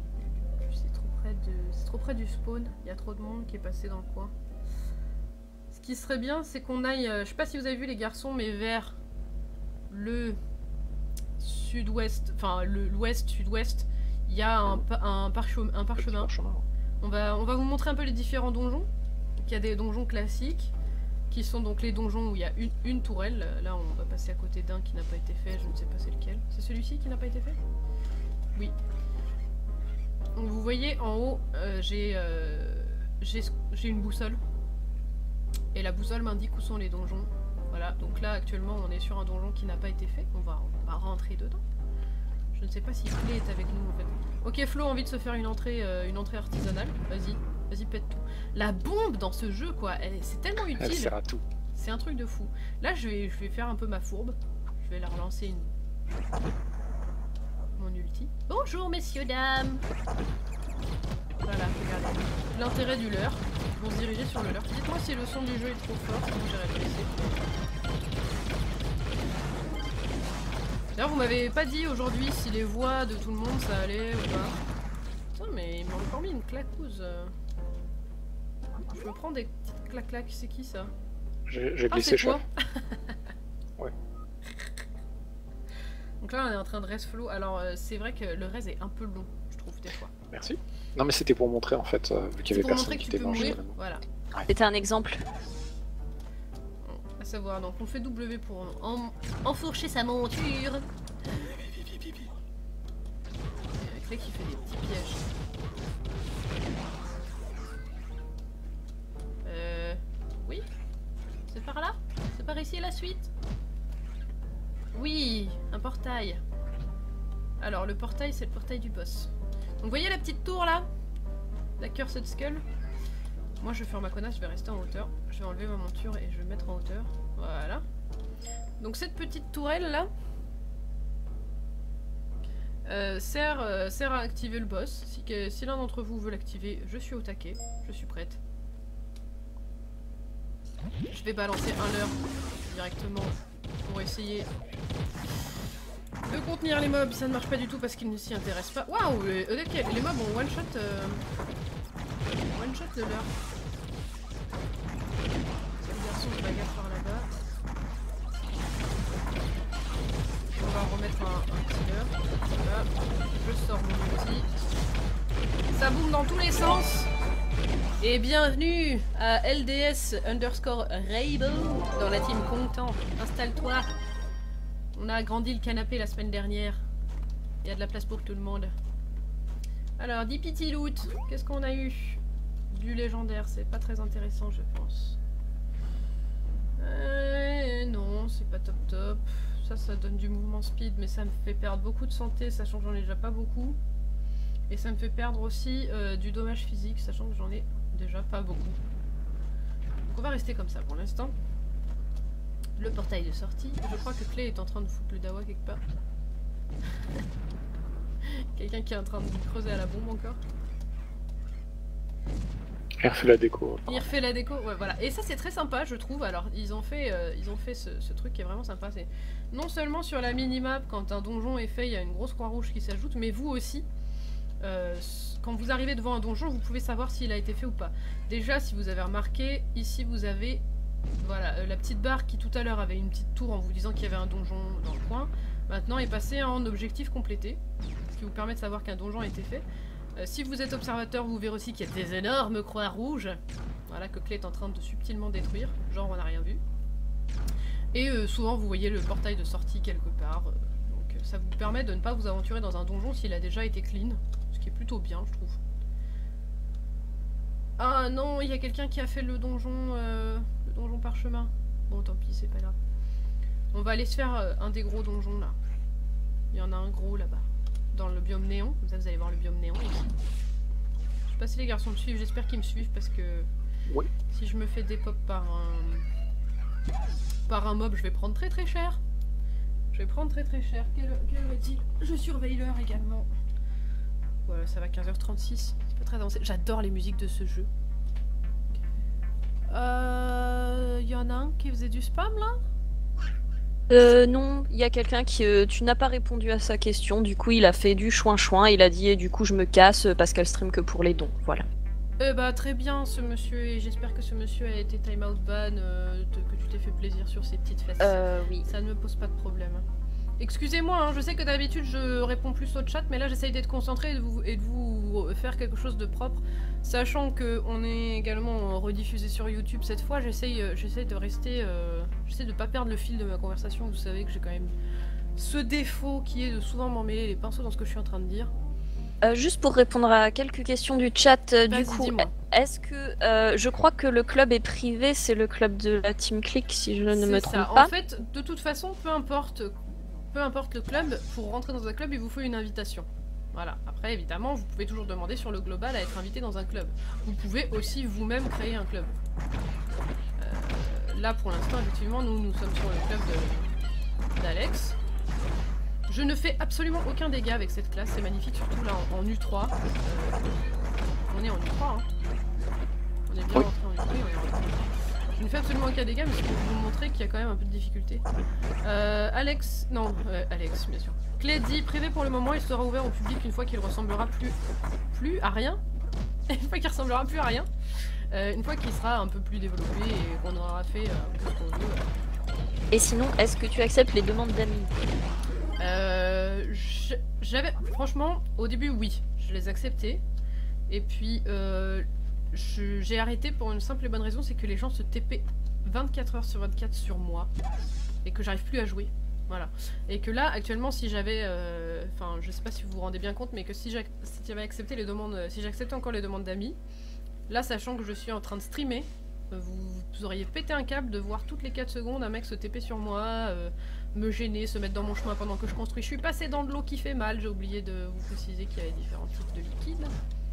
Speaker 1: C'est trop près du spawn. Il y a trop de monde qui est passé dans le coin. Ce qui serait bien, c'est qu'on aille... je sais pas si vous avez vu les garçons, mais vers le sud-ouest, enfin l'ouest-sud-ouest, il y a un parchemin. On va vous montrer un peu les différents donjons. Donc, il y a des donjons classiques, qui sont donc les donjons où il y a une tourelle. Là, on va passer à côté d'un qui n'a pas été fait, je ne sais pas c'est lequel. C'est celui-ci qui n'a pas été fait? Oui. Donc, vous voyez en haut, j'ai une boussole. Et la boussole m'indique où sont les donjons. Voilà, donc là actuellement on est sur un donjon qui n'a pas été fait. On va rentrer dedans. Je ne sais pas si Flé est avec nous en fait. Ok, Flo a envie de se faire une entrée artisanale. Vas-y, pète tout. La bombe dans ce jeu quoi, c'est tellement utile.
Speaker 3: Elle sert à tout.
Speaker 1: C'est un truc de fou. Là je vais faire un peu ma fourbe. Je vais la relancer mon ulti. Bonjour messieurs, dames. Voilà, regardez. L'intérêt du leurre. Ils vont se diriger sur le leurre. Dites-moi si le son du jeu est trop fort, sinon j'irai le laisser. D'ailleurs, vous m'avez pas dit aujourd'hui si les voix de tout le monde ça allait ou pas. Putain, mais ils m'ont encore mis une claquouse. Je me prends des petites claques. C'est qui ça?
Speaker 3: J'ai glissé chef. Ouais.
Speaker 1: Donc là, on est en train de res flow. Alors, c'est vrai que le res est un peu long, je trouve, des fois.
Speaker 3: Merci. Non, mais c'était pour montrer en fait, vu qu'il y avait personne qui était mangé.
Speaker 2: Voilà. Ouais. C'était un exemple.
Speaker 1: À savoir, donc on fait W pour enfourcher sa monture. Avec là qui fait des petits pièges. Oui. C'est par là? C'est par ici la suite? Oui, un portail. Alors le portail, c'est le portail du boss. Donc vous voyez la petite tour là? La Cursed Skull. Moi je vais faire ma connasse, je vais rester en hauteur. Je vais enlever ma monture et je vais me mettre en hauteur. Voilà. Donc cette petite tourelle là sert à activer le boss. Si l'un d'entre vous veut l'activer, je suis au taquet. Je suis prête. Je vais balancer un leurre directement pour essayer de contenir les mobs. Ça ne marche pas du tout parce qu'ils ne s'y intéressent pas. Waouh, ok, les mobs ont one shot le leurre. C'est le garçon de bagarre par là-bas. On va remettre un petit leurre. Voilà. Je sors mon outil. Ça boum dans tous les sens. Et bienvenue à LDS_Rainbow dans la team Content. Installe-toi. On a agrandi le canapé la semaine dernière. Il y a de la place pour tout le monde. Alors, dit Pity Loot. Qu'est-ce qu'on a eu? Du légendaire, c'est pas très intéressant, je pense. Non, c'est pas top top. Ça donne du mouvement speed, mais ça me fait perdre beaucoup de santé, sachant que j'en ai déjà pas beaucoup. Et ça me fait perdre aussi du dommage physique, sachant que j'en ai déjà pas beaucoup. Donc on va rester comme ça pour l'instant. Le portail de sortie. Je crois que Clay est en train de foutre le dawa quelque part. Quelqu'un qui est en train de creuser à la bombe encore.
Speaker 3: Il refait la déco.
Speaker 1: Il refait la déco, ouais voilà. Et ça c'est très sympa je trouve. Alors ils ont fait ce truc qui est vraiment sympa. C'est non seulement sur la minimap quand un donjon est fait, il y a une grosse croix rouge qui s'ajoute, mais vous aussi. Quand vous arrivez devant un donjon, vous pouvez savoir s'il a été fait ou pas. Déjà, si vous avez remarqué, ici vous avez voilà, la petite barre qui tout à l'heure avait une petite tour en vous disant qu'il y avait un donjon dans le coin. Maintenant est passée en objectif complété, ce qui vous permet de savoir qu'un donjon a été fait. Si vous êtes observateur, vous verrez aussi qu'il y a des énormes croix rouges. Voilà, que Clay est en train de subtilement détruire. Genre on n'a rien vu. Et souvent vous voyez le portail de sortie quelque part. Donc ça vous permet de ne pas vous aventurer dans un donjon s'il a déjà été clean. Ce qui est plutôt bien, je trouve. Ah non, il y a quelqu'un qui a fait le donjon parchemin. Bon, tant pis, c'est pas grave. On va aller se faire un des gros donjons là. Il y en a un gros là-bas. Dans le biome néon. Comme ça, vous allez voir le biome néon ici. Je sais pas si les garçons me suivent. J'espère qu'ils me suivent parce que
Speaker 3: oui.
Speaker 1: Si je me fais dépop par Par un mob, je vais prendre très très cher. Je vais prendre très très cher. Quelle heure est-il? Je surveille l'heure également. Voilà, ça va 15h36. C'est pas très avancé. J'adore les musiques de ce jeu. Y en a un qui faisait du spam là?
Speaker 2: Non, il y a quelqu'un qui... tu n'as pas répondu à sa question, du coup il a fait du chouin-chouin, il a dit et du coup je me casse parce qu'elle stream que pour les dons, voilà.
Speaker 1: Bah très bien ce monsieur, et j'espère que ce monsieur a été time out ban, que tu t'es fait plaisir sur ses petites fesses.
Speaker 2: Oui.
Speaker 1: Ça ne me pose pas de problème. Excusez-moi, hein, je sais que d'habitude je réponds plus au chat, mais là j'essaye d'être concentrée et de vous faire quelque chose de propre. Sachant qu'on est également rediffusé sur YouTube cette fois, j'essaye de rester... j'essaie de pas perdre le fil de ma conversation. Vous savez que j'ai quand même ce défaut qui est de souvent m'emmêler les pinceaux dans ce que je suis en train de dire.
Speaker 2: Juste pour répondre à quelques questions du chat, du coup, est-ce que... je crois que le club est privé, c'est le club de la Team Click, si je ne me trompe pas.
Speaker 1: En fait, de toute façon, peu importe le club, pour rentrer dans un club, il vous faut une invitation. Voilà. Après, évidemment, vous pouvez toujours demander sur le global à être invité dans un club. Vous pouvez aussi vous-même créer un club. Là, pour l'instant, effectivement, nous sommes sur le club d'Alex. Je ne fais absolument aucun dégât avec cette classe, c'est magnifique, surtout là en U3. On est en U3, hein. On est bien rentré en U3, Je ne fais absolument aucun dégât, mais je peux vous montrer qu'il y a quand même un peu de difficulté. Alex, bien sûr. Clé dit privé pour le moment, il sera ouvert au public une fois qu'il ressemblera plus à rien. Une fois qu'il ressemblera plus à rien. Une fois qu'il sera un peu plus développé et qu'on aura fait ce qu'on veut.
Speaker 2: Et sinon, est-ce que tu acceptes les demandes d'amis?
Speaker 1: Franchement, au début, oui, je les acceptais. Et puis, j'ai arrêté pour une simple et bonne raison, c'est que les gens se TP 24 heures sur 24 sur moi. Et que j'arrive plus à jouer. Voilà. Et que là, actuellement, si j'avais... Enfin, je sais pas si vous vous rendez bien compte, mais que si j'avais accepté les demandes... Si j'acceptais encore les demandes d'amis, là, sachant que je suis en train de streamer, vous auriez pété un câble de voir toutes les 4 secondes un mec se TP sur moi, me gêner, se mettre dans mon chemin pendant que je construis. Je suis passée dans de l'eau qui fait mal, j'ai oublié de vous préciser qu'il y avait différents types de liquides.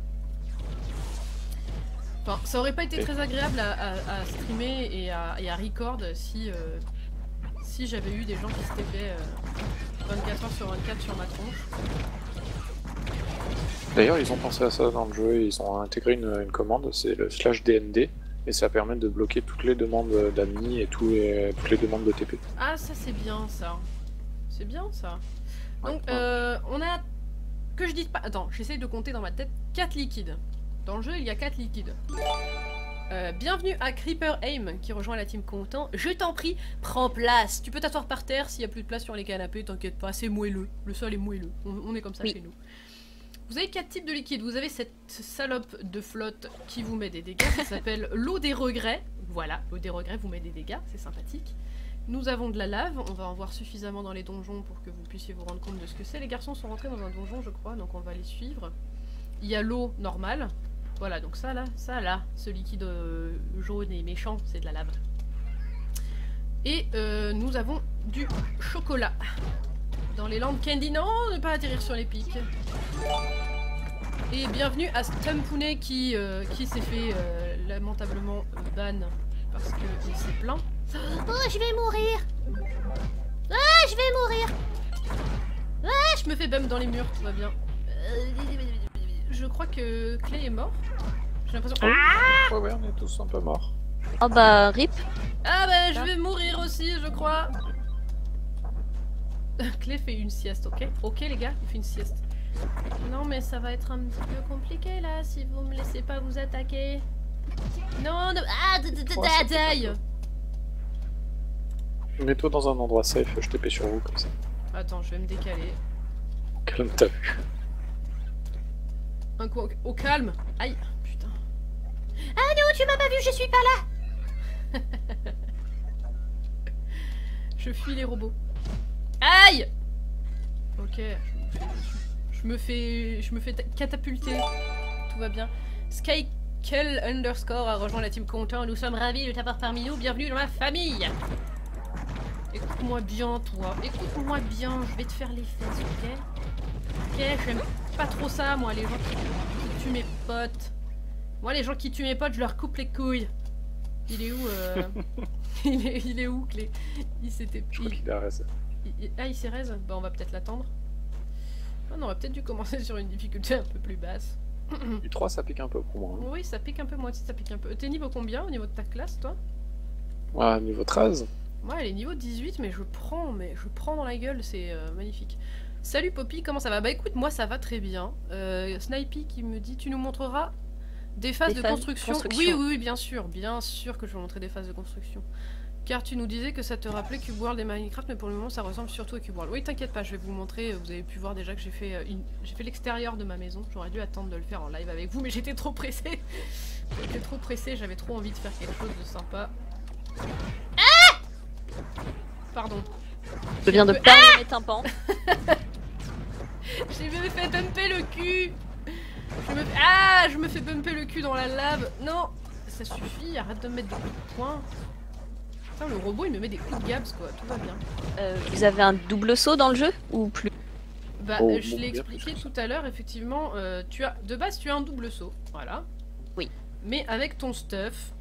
Speaker 1: Enfin, ça aurait pas été très agréable à streamer et à record si j'avais eu des gens qui se TP 24 heures sur 24 sur ma tronche.
Speaker 3: D'ailleurs, ils ont pensé à ça dans le jeu, ils ont intégré une commande, c'est le /DND, et ça permet de bloquer toutes les demandes d'amis et toutes les demandes de TP.
Speaker 1: Ah, ça c'est bien ça. C'est bien ça. Donc, on a... Que je dise pas... Attends, j'essaye de compter dans ma tête 4 liquides. Dans le jeu, il y a 4 liquides. Bienvenue à Creeper Aim qui rejoint la team Content. Je t'en prie, prends place. Tu peux t'asseoir par terre s'il n'y a plus de place sur les canapés, t'inquiète pas, c'est moelleux. Le sol est moelleux. On est comme ça chez nous. Vous avez 4 types de liquides. Vous avez cette salope de flotte qui vous met des dégâts. Ça s'appelle l'eau des regrets. Voilà, l'eau des regrets vous met des dégâts. C'est sympathique. Nous avons de la lave. On va en voir suffisamment dans les donjons pour que vous puissiez vous rendre compte de ce que c'est. Les garçons sont rentrés dans un donjon, je crois, donc on va les suivre. Il y a l'eau normale. Voilà, donc ça là, ce liquide jaune et méchant, c'est de la lave. Et nous avons du chocolat. Dans les landes Candy, non, ne pas atterrir sur les pics. Et bienvenue à Stumpounet qui s'est fait lamentablement ban parce qu'il s'est plaint.
Speaker 4: Oh, je vais mourir! Ah, je vais mourir!
Speaker 1: Ah, je me fais bum dans les murs, tout va bien. Je crois que Clay est mort. J'ai l'impression...
Speaker 3: Ah ouais, on est tous un peu morts.
Speaker 2: Oh bah, rip.
Speaker 1: Ah bah, je vais mourir aussi, je crois. Clay fait une sieste, ok? Ok les gars, il fait une sieste. Non mais ça va être un petit peu compliqué là, si vous me laissez pas vous attaquer. Non, non... Ah, taille.
Speaker 3: Mets-toi dans un endroit safe, je TP sur vous comme ça.
Speaker 1: Attends, je vais me décaler.
Speaker 3: Calme ta vue.
Speaker 1: Un coup au calme. Aïe, putain.
Speaker 4: Ah non, tu m'as pas vu, je suis pas là.
Speaker 1: Je fuis les robots. Aïe. Ok. Je me fais catapulter. Tout va bien. Skykel underscore a rejoint la team Content. Nous sommes ravis de t'avoir parmi nous. Bienvenue dans la famille. Écoute-moi bien, toi. Écoute-moi bien. Je vais te faire les fesses, ok? Ok, j'aime pas trop ça, moi, les gens qui tuent mes potes. Moi, les gens qui tuent mes potes, je leur coupe les couilles. Il est où il est où, Clé? Il s'était...
Speaker 3: Je crois qu'il est à raise.
Speaker 1: Ah, il s'est raise? Bah, on va peut-être l'attendre. Ah, on aurait peut-être dû commencer sur une difficulté un peu plus basse.
Speaker 3: Du 3, ça pique un peu pour moi. Hein.
Speaker 1: Oui, ça pique un peu, moi aussi ça pique un peu. T'es niveau combien au niveau de ta classe, toi?
Speaker 3: Ouais, niveau 13.
Speaker 1: Moi, elle est niveau 18, mais je prends dans la gueule, c'est magnifique. Salut Poppy, comment ça va? Bah écoute, moi ça va très bien. Snipey qui me dit, tu nous montreras des phases de construction. Oui, oui, oui, bien sûr que je vais vous montrer des phases de construction. Car tu nous disais que ça te rappelait Cube World et Minecraft, mais pour le moment ça ressemble surtout à Cube World. Oui, t'inquiète pas, je vais vous montrer, vous avez pu voir déjà que j'ai fait l'extérieur de ma maison. J'aurais dû attendre de le faire en live avec vous, mais j'étais trop pressée. J'avais trop envie de faire quelque chose de sympa. Ah! Pardon.
Speaker 2: Je viens de perdre mes tympans.
Speaker 1: J'ai me fait bumper le cul. Je me fais bumper le cul dans la lave. Non, ça suffit, arrête de me mettre des coups de poing. Putain, le robot il me met des coups de gabs quoi, tout va bien.
Speaker 2: Vous avez un double saut dans le jeu ou plus?
Speaker 1: Bah, je l'ai expliqué tout à l'heure, effectivement, de base tu as un double saut, voilà.
Speaker 2: Oui.
Speaker 1: Mais avec ton stuff...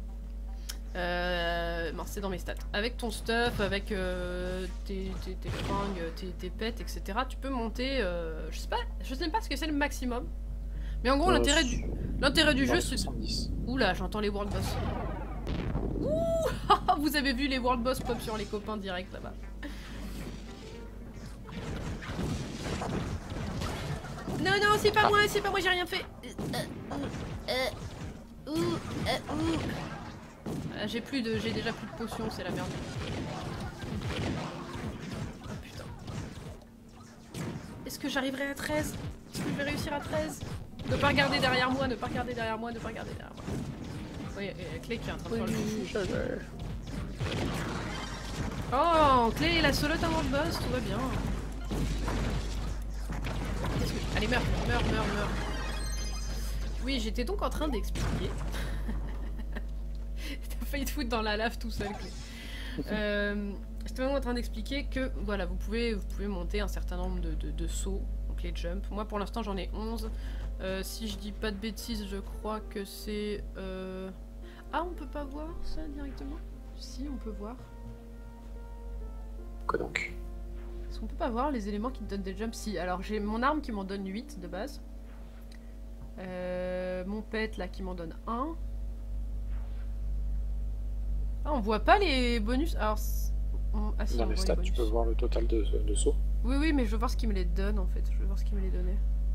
Speaker 1: non, c'est dans mes stats. Avec ton stuff, avec tes fringues, tes pets, etc. Tu peux monter, je sais pas ce que c'est le maximum. Mais en gros, l'intérêt du jeu, c'est... Oula, j'entends les world boss. Ouh, vous avez vu les world boss pop sur les copains direct là-bas. Non, non, c'est pas moi, j'ai rien fait. J'ai déjà plus de potions, c'est la merde. Oh putain. Est-ce que j'arriverai à 13? Est-ce que je vais réussir à 13? Ne pas regarder derrière moi, ne pas regarder derrière moi, ne pas regarder derrière moi. Oui, Clé qui est en train de faire le chouchou. Oh, Clé, la solote à world boss, tout va bien. Allez, meurs. Oui, j'étais donc en train d'expliquer. T'as failli te foutre dans la lave tout seul, Clé. J'étais vraiment en train d'expliquer que, voilà, vous pouvez monter un certain nombre de sauts, donc les jumps. Moi, pour l'instant, j'en ai 11. Si je dis pas de bêtises, je crois que c'est... Ah, on peut pas voir ça directement? Si, on peut voir.
Speaker 3: Quoi donc?
Speaker 1: Est-ce qu'on peut pas voir les éléments qui te donnent des jumps? Si, alors j'ai mon arme qui m'en donne 8 de base. Mon pet là qui m'en donne 1. Ah, on voit pas les bonus. Alors, ah, si,
Speaker 3: dans les stats, tu peux voir le total de sauts.
Speaker 1: Oui, oui, mais je veux voir ce qui me les donne en fait. Je veux voir ce qui me les donnait.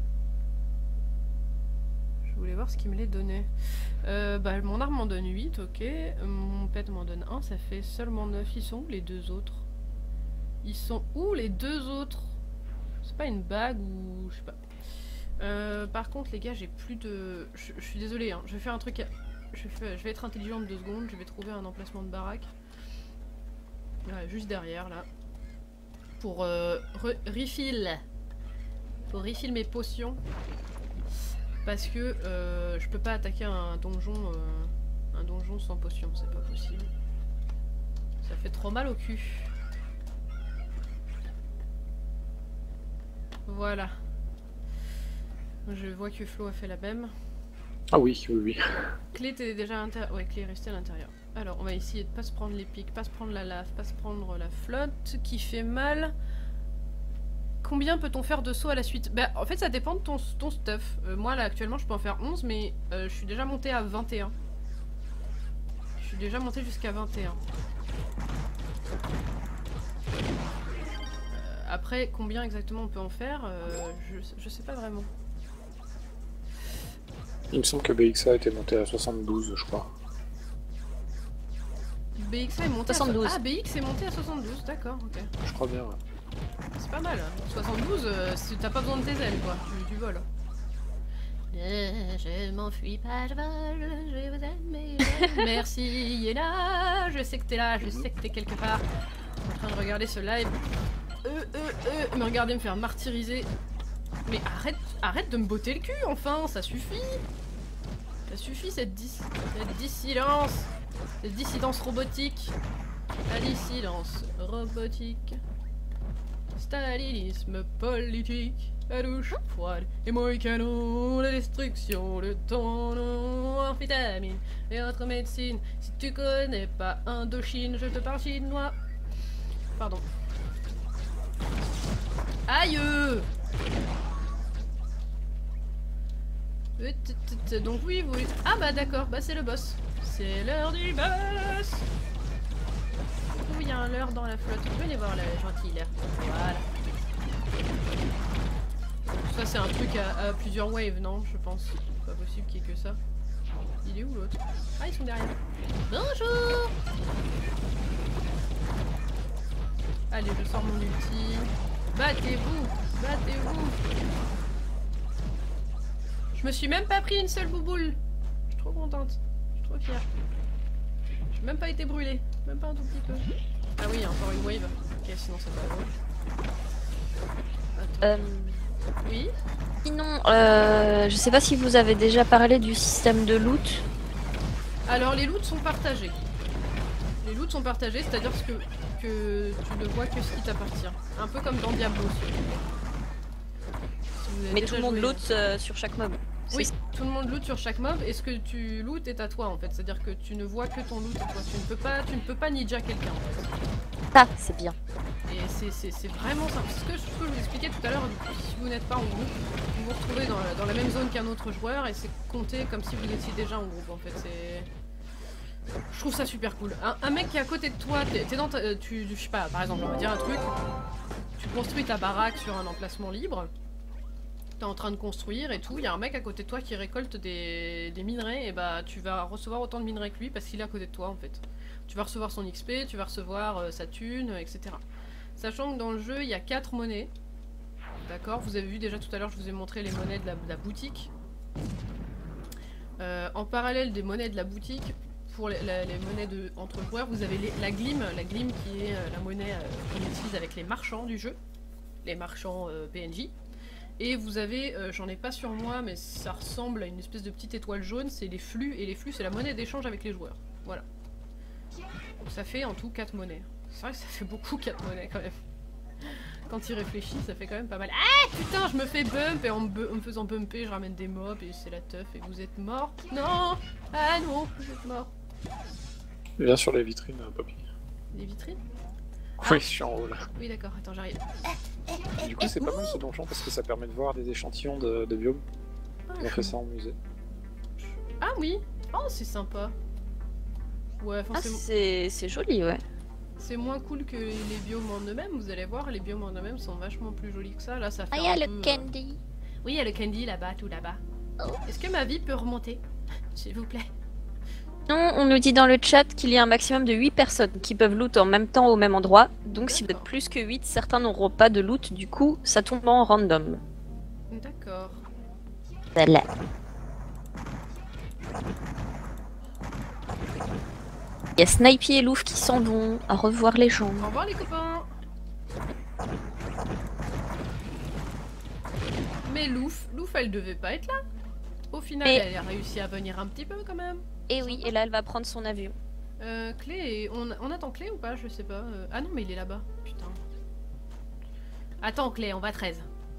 Speaker 1: Je voulais voir ce qui me les donnait. Bah, mon arme m'en donne 8, ok. Mon pet m'en donne 1, ça fait seulement 9. Ils sont où les deux autres? Ils sont où les deux autres? C'est pas une bague ou... je sais pas. Par contre les gars, j'ai plus de... Je suis désolée, hein. Je vais faire un truc... Je vais être intelligente 2 secondes, je vais trouver un emplacement de baraque. Ouais, juste derrière là. Pour refill. Pour refill mes potions. Parce que je peux pas attaquer un donjon sans potion, c'est pas possible. Ça fait trop mal au cul. Voilà. Je vois que Flo a fait la même.
Speaker 3: Ah oui, oui, oui.
Speaker 1: Clé était déjà à l'intérieur. Ouais, Clé est restée à l'intérieur. Alors, on va essayer de pas se prendre les pics, pas se prendre la lave, pas se prendre la flotte qui fait mal. Combien peut-on faire de sauts à la suite? Bah, en fait, ça dépend de ton stuff. Moi, là, actuellement, je peux en faire 11, mais je suis déjà montée à 21. Je suis déjà montée jusqu'à 21. Après, combien exactement on peut en faire, je sais pas vraiment.
Speaker 3: Il me semble que BXA était monté à 72, je crois.
Speaker 1: BXA est monté à
Speaker 2: 72.
Speaker 1: Ah, BX est monté à 72, d'accord, ok.
Speaker 3: Je crois bien, ouais.
Speaker 1: C'est pas mal. 72, t'as pas besoin de tes ailes, quoi. Tu voles. Je m'enfuis pas, je vole, je vous aime, mais merci Yéna, je sais que t'es là, je sais que t'es quelque part. En train de regarder ce live. Me regarder me faire martyriser. Mais arrête de me botter le cul, enfin, ça suffit. Ça suffit cette dissidence. Cette dissidence robotique. Allez, silence robotique. Stalinisme politique, la douche froide, et moi canon, la destruction, le temps, amphétamine et autres médecines. Si tu connais pas Indochine, je te parle chinois. Pardon. Aïe! Donc oui, vous... Ah bah d'accord, bah c'est le boss. C'est l'heure du boss. Du coup, il y a un leurre dans la flotte. Venez voir la gentille leurre. Voilà. Ça c'est un truc à plusieurs waves, non? Je pense. Pas possible qu'il y ait que ça. Il est où l'autre? Ah, ils sont derrière. Bonjour. Allez, je sors mon ulti. Battez-vous. Battez-vous. Je me suis même pas pris une seule bouboule. Je suis trop contente. Je suis trop fière. J'ai même pas été brûlée. Même pas un tout petit peu. Ah oui, il y a encore une wave. Ok, sinon c'est pas drôle. Oui.
Speaker 2: Sinon, je sais pas si vous avez déjà parlé du système de loot.
Speaker 1: Alors les loots sont partagés. Les loots sont partagés, c'est-à-dire que tu ne vois que ce qui t'appartient. Un peu comme dans Diablo aussi. Si
Speaker 2: mais tout le monde loot sur chaque mob.
Speaker 1: Oui, tout le monde loot sur chaque mob et ce que tu loot est à toi en fait. C'est-à-dire que tu ne vois que ton loot à toi. Tu ne peux pas ninja quelqu'un en fait.
Speaker 2: Ah, c'est bien.
Speaker 1: Et c'est vraiment simple. C'est ce que je peux vous expliquer tout à l'heure. Si vous n'êtes pas en groupe, vous vous retrouvez dans la même zone qu'un autre joueur et c'est compté comme si vous étiez déjà en groupe en fait. Je trouve ça super cool. Un mec qui est à côté de toi, t'es dans je sais pas, par exemple, on va dire un truc. Tu construis ta baraque sur un emplacement libre. T'es en train de construire et tout. Il y a un mec à côté de toi qui récolte des minerais. Et bah tu vas recevoir autant de minerais que lui parce qu'il est à côté de toi en fait. Tu vas recevoir son XP, tu vas recevoir sa thune, etc. Sachant que dans le jeu, il y a 4 monnaies. D'accord, vous avez vu déjà tout à l'heure, je vous ai montré les monnaies de la boutique. En parallèle des monnaies de la boutique, pour les monnaies entre joueurs, vous avez la glim qui est la monnaie qu'on utilise avec les marchands du jeu. Les marchands PNJ. Et vous avez, j'en ai pas sur moi, mais ça ressemble à une espèce de petite étoile jaune, c'est les flux, et les flux c'est la monnaie d'échange avec les joueurs. Voilà. Donc ça fait en tout 4 monnaies. C'est vrai que ça fait beaucoup 4 monnaies quand même. Quand il réfléchit, ça fait quand même pas mal. Ah putain, je me fais bump et en me faisant bumper, je ramène des mobs et c'est la teuf et vous êtes mort. Non. Ah non, vous êtes mort.
Speaker 3: Viens sur les vitrines, Poppy.
Speaker 1: Les vitrines?
Speaker 3: Oui, je suis en haut là.
Speaker 1: Oui d'accord, attends, j'arrive.
Speaker 3: Du coup c'est pas mal ce donjon parce que ça permet de voir des échantillons de biomes. On a fait ça en musée.
Speaker 1: Ah oui. Oh c'est sympa. Ouais,
Speaker 2: ah, c'est joli, ouais.
Speaker 1: C'est moins cool que les biomes en eux-mêmes, vous allez voir, les biomes en eux-mêmes sont vachement plus jolis que ça. Là, ça fait.
Speaker 2: Ah, il y a le candy.
Speaker 1: Oui, il y a le candy là-bas, tout là-bas. Oh. Est-ce que ma vie peut remonter? S'il vous plaît.
Speaker 2: Non, on nous dit dans le chat qu'il y a un maximum de 8 personnes qui peuvent loot en même temps au même endroit. Donc si vous êtes plus que 8, certains n'auront pas de loot, du coup, ça tombe en random.
Speaker 1: D'accord.
Speaker 2: Voilà. Il y a Snipey et Louf qui s'en vont. Au revoir les gens.
Speaker 1: Au revoir les copains. Mais Louf, elle devait pas être là. Au final, elle a réussi à venir un petit peu quand même.
Speaker 2: Et oui, et là elle va prendre son avion.
Speaker 1: Clé, on attend Clé ou pas? Je sais pas. Ah non, mais il est là-bas. Putain. Attends Clé, on va 13.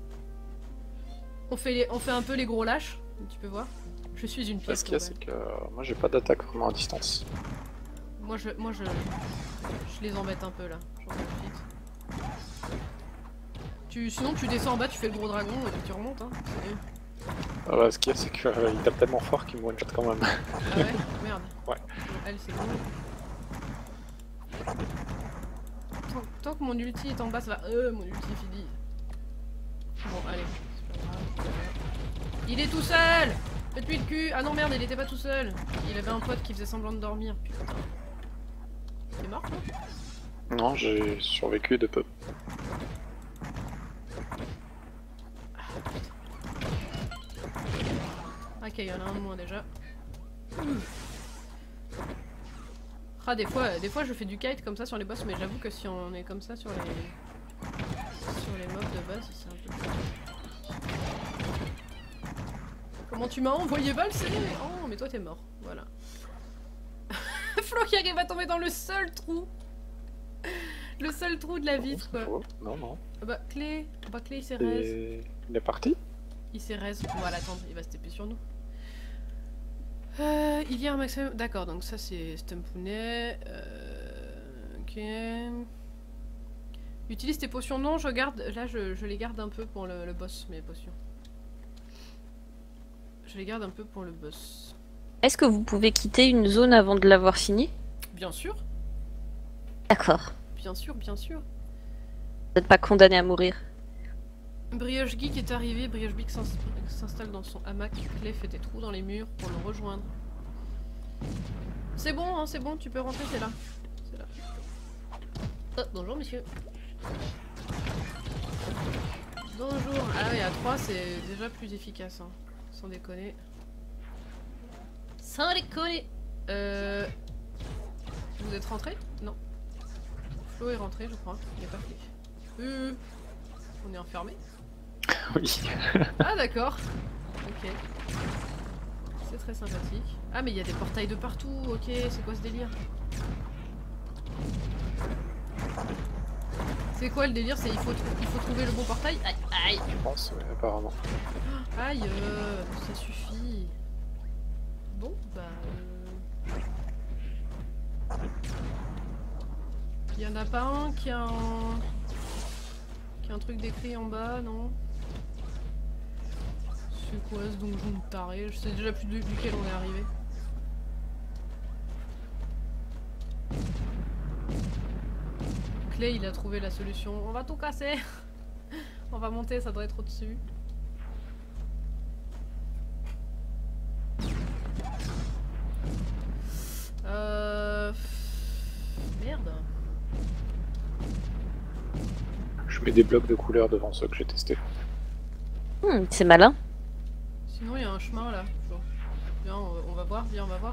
Speaker 1: On fait un peu les gros lâches. Tu peux voir. Je suis une pièce.
Speaker 3: Ce qu'il y a, c'est que moi j'ai pas d'attaque vraiment à distance.
Speaker 1: Moi je les embête un peu là. J'en profite. Sinon tu descends en bas, tu fais le gros dragon et puis tu remontes hein.
Speaker 3: Ah bah, ce qu'il y a, c'est qu'il tape tellement fort qu'il me one-shot quand même.
Speaker 1: Ah ouais? Merde.
Speaker 3: Ouais.
Speaker 1: Bon, elle c'est bon. Tant que mon ulti est en bas, ça va. Mon ulti est fini. Bon, allez. C'est pas grave. Il est tout seul! Faites-lui le cul! Ah non, merde, il était pas tout seul. Il avait un pote qui faisait semblant de dormir. Putain. T'es mort, toi?
Speaker 3: Non, j'ai survécu de peu.
Speaker 1: Ok, il y en a un de moins déjà. Ah, des fois je fais du kite comme ça sur les boss, mais j'avoue que si on est comme ça sur les mobs de base, c'est un peu plus... Comment tu m'as envoyé valser? Oh, mais toi t'es mort, voilà. Flo qui arrive à tomber dans le seul trou. Le seul trou de la vitre, quoi.
Speaker 3: Non, non.
Speaker 1: Bah, Clé il s'est raise.
Speaker 3: Il est parti?
Speaker 1: Il s'est raise. On va l'attendre, il va se taper sur nous. Il y a un maximum... D'accord, donc ça c'est Stumpoonet. Ok... Utilise tes potions. Non, je garde... Là, je les garde un peu pour le boss, mes potions. Je les garde un peu pour le boss.
Speaker 2: Est-ce que vous pouvez quitter une zone avant de l'avoir fini?
Speaker 1: Bien sûr.
Speaker 2: D'accord.
Speaker 1: Bien sûr, bien sûr.
Speaker 2: Vous n'êtes pas condamné à mourir.
Speaker 1: Brioche Geek est arrivé. Brioche Geek s'installe dans son hamac. Clé fait des trous dans les murs pour nous rejoindre. C'est bon, hein, c'est bon, tu peux rentrer, c'est là. C'est là. Oh, bonjour, monsieur. Bonjour. Ah oui, à 3, c'est déjà plus efficace, hein. Sans déconner. Sans déconner. Vous êtes rentré? Non. Flo est rentré, je crois. Il n'est pas fait. On est enfermé?
Speaker 3: Oui.
Speaker 1: Ah d'accord. Ok. C'est très sympathique. Ah mais il y a des portails de partout. Ok, c'est quoi ce délire? C'est quoi le délire? C'est il faut trouver le bon portail. Aïe, aïe.
Speaker 3: Je pense, ouais, apparemment.
Speaker 1: Aïe, ça suffit. Bon, bah... Il y en a pas un qui a un truc d'écrit en bas, non? C'est quoi ce donjon de taré? Je sais déjà plus duquel on est arrivé. Clay, il a trouvé la solution. On va tout casser. On va monter, ça doit être au-dessus. Merde.
Speaker 3: Je mets des blocs de couleur devant ceux que j'ai testés.
Speaker 2: C'est malin.
Speaker 1: Sinon, il y a un chemin là. Viens, on va voir, viens, on va voir.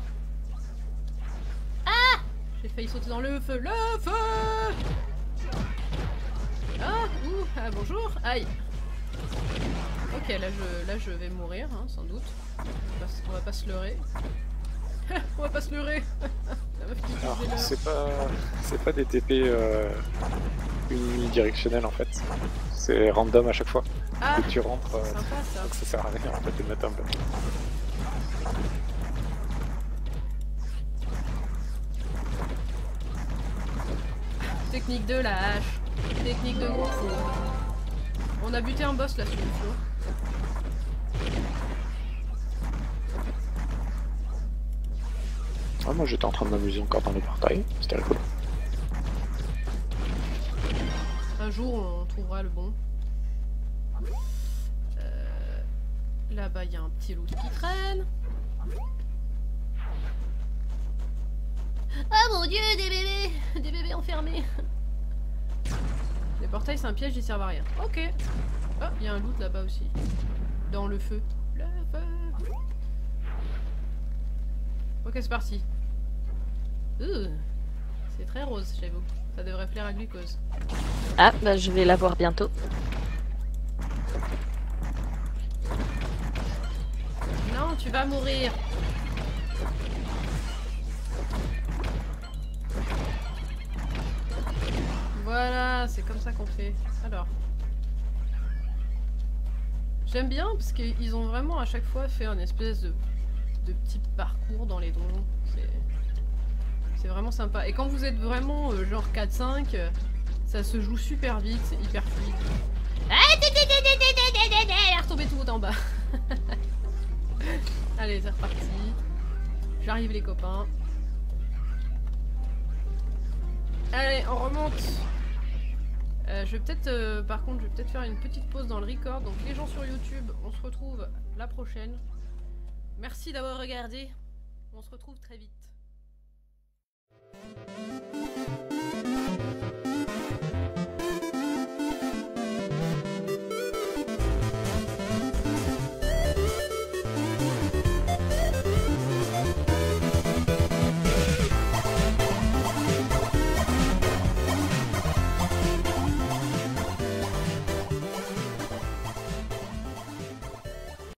Speaker 4: Ah!
Speaker 1: J'ai failli sauter dans le feu. Le feu! Ah, ah, bonjour. Aïe. Ok, là je vais mourir, hein, sans doute. On va pas se leurrer. On va pas se leurrer.
Speaker 3: Alors, c'est pas des TP unidirectionnels en fait. C'est random à chaque fois.
Speaker 1: Ah,
Speaker 3: dès que tu rentres,
Speaker 1: sympa, ça.
Speaker 3: donc ça sert à rien en fait de mettre un bloc.
Speaker 1: Technique de la hache. Technique de gros fou. On a buté un boss là sur le floor.
Speaker 3: Ah, moi j'étais en train de m'amuser encore dans les portails, c'était rigolo.
Speaker 1: Un jour on trouvera le bon. Là-bas il y a un petit loot qui traîne.
Speaker 4: Oh mon dieu, des bébés! Des bébés enfermés!
Speaker 1: Les portails c'est un piège, ils servent à rien. Ok. Oh, il y a un loot là-bas aussi. Dans le feu. Le feu. Ok, c'est parti. C'est très rose chez vous. Ça devrait plaire à Glucose.
Speaker 2: Ah, bah je vais la voir bientôt.
Speaker 1: Non, tu vas mourir. Voilà, c'est comme ça qu'on fait. Alors. J'aime bien parce qu'ils ont vraiment à chaque fois fait un espèce de petit parcours dans les donjons. C'est vraiment sympa. Et quand vous êtes vraiment genre 4-5, ça se joue super vite, c'est hyper fluide. Elle est retombée tout en bas. Allez, c'est reparti. J'arrive les copains. Allez, on remonte. Je vais peut-être, par contre, je vais peut-être faire une petite pause dans le record. Donc les gens sur YouTube, on se retrouve la prochaine. Merci d'avoir regardé. On se retrouve très vite.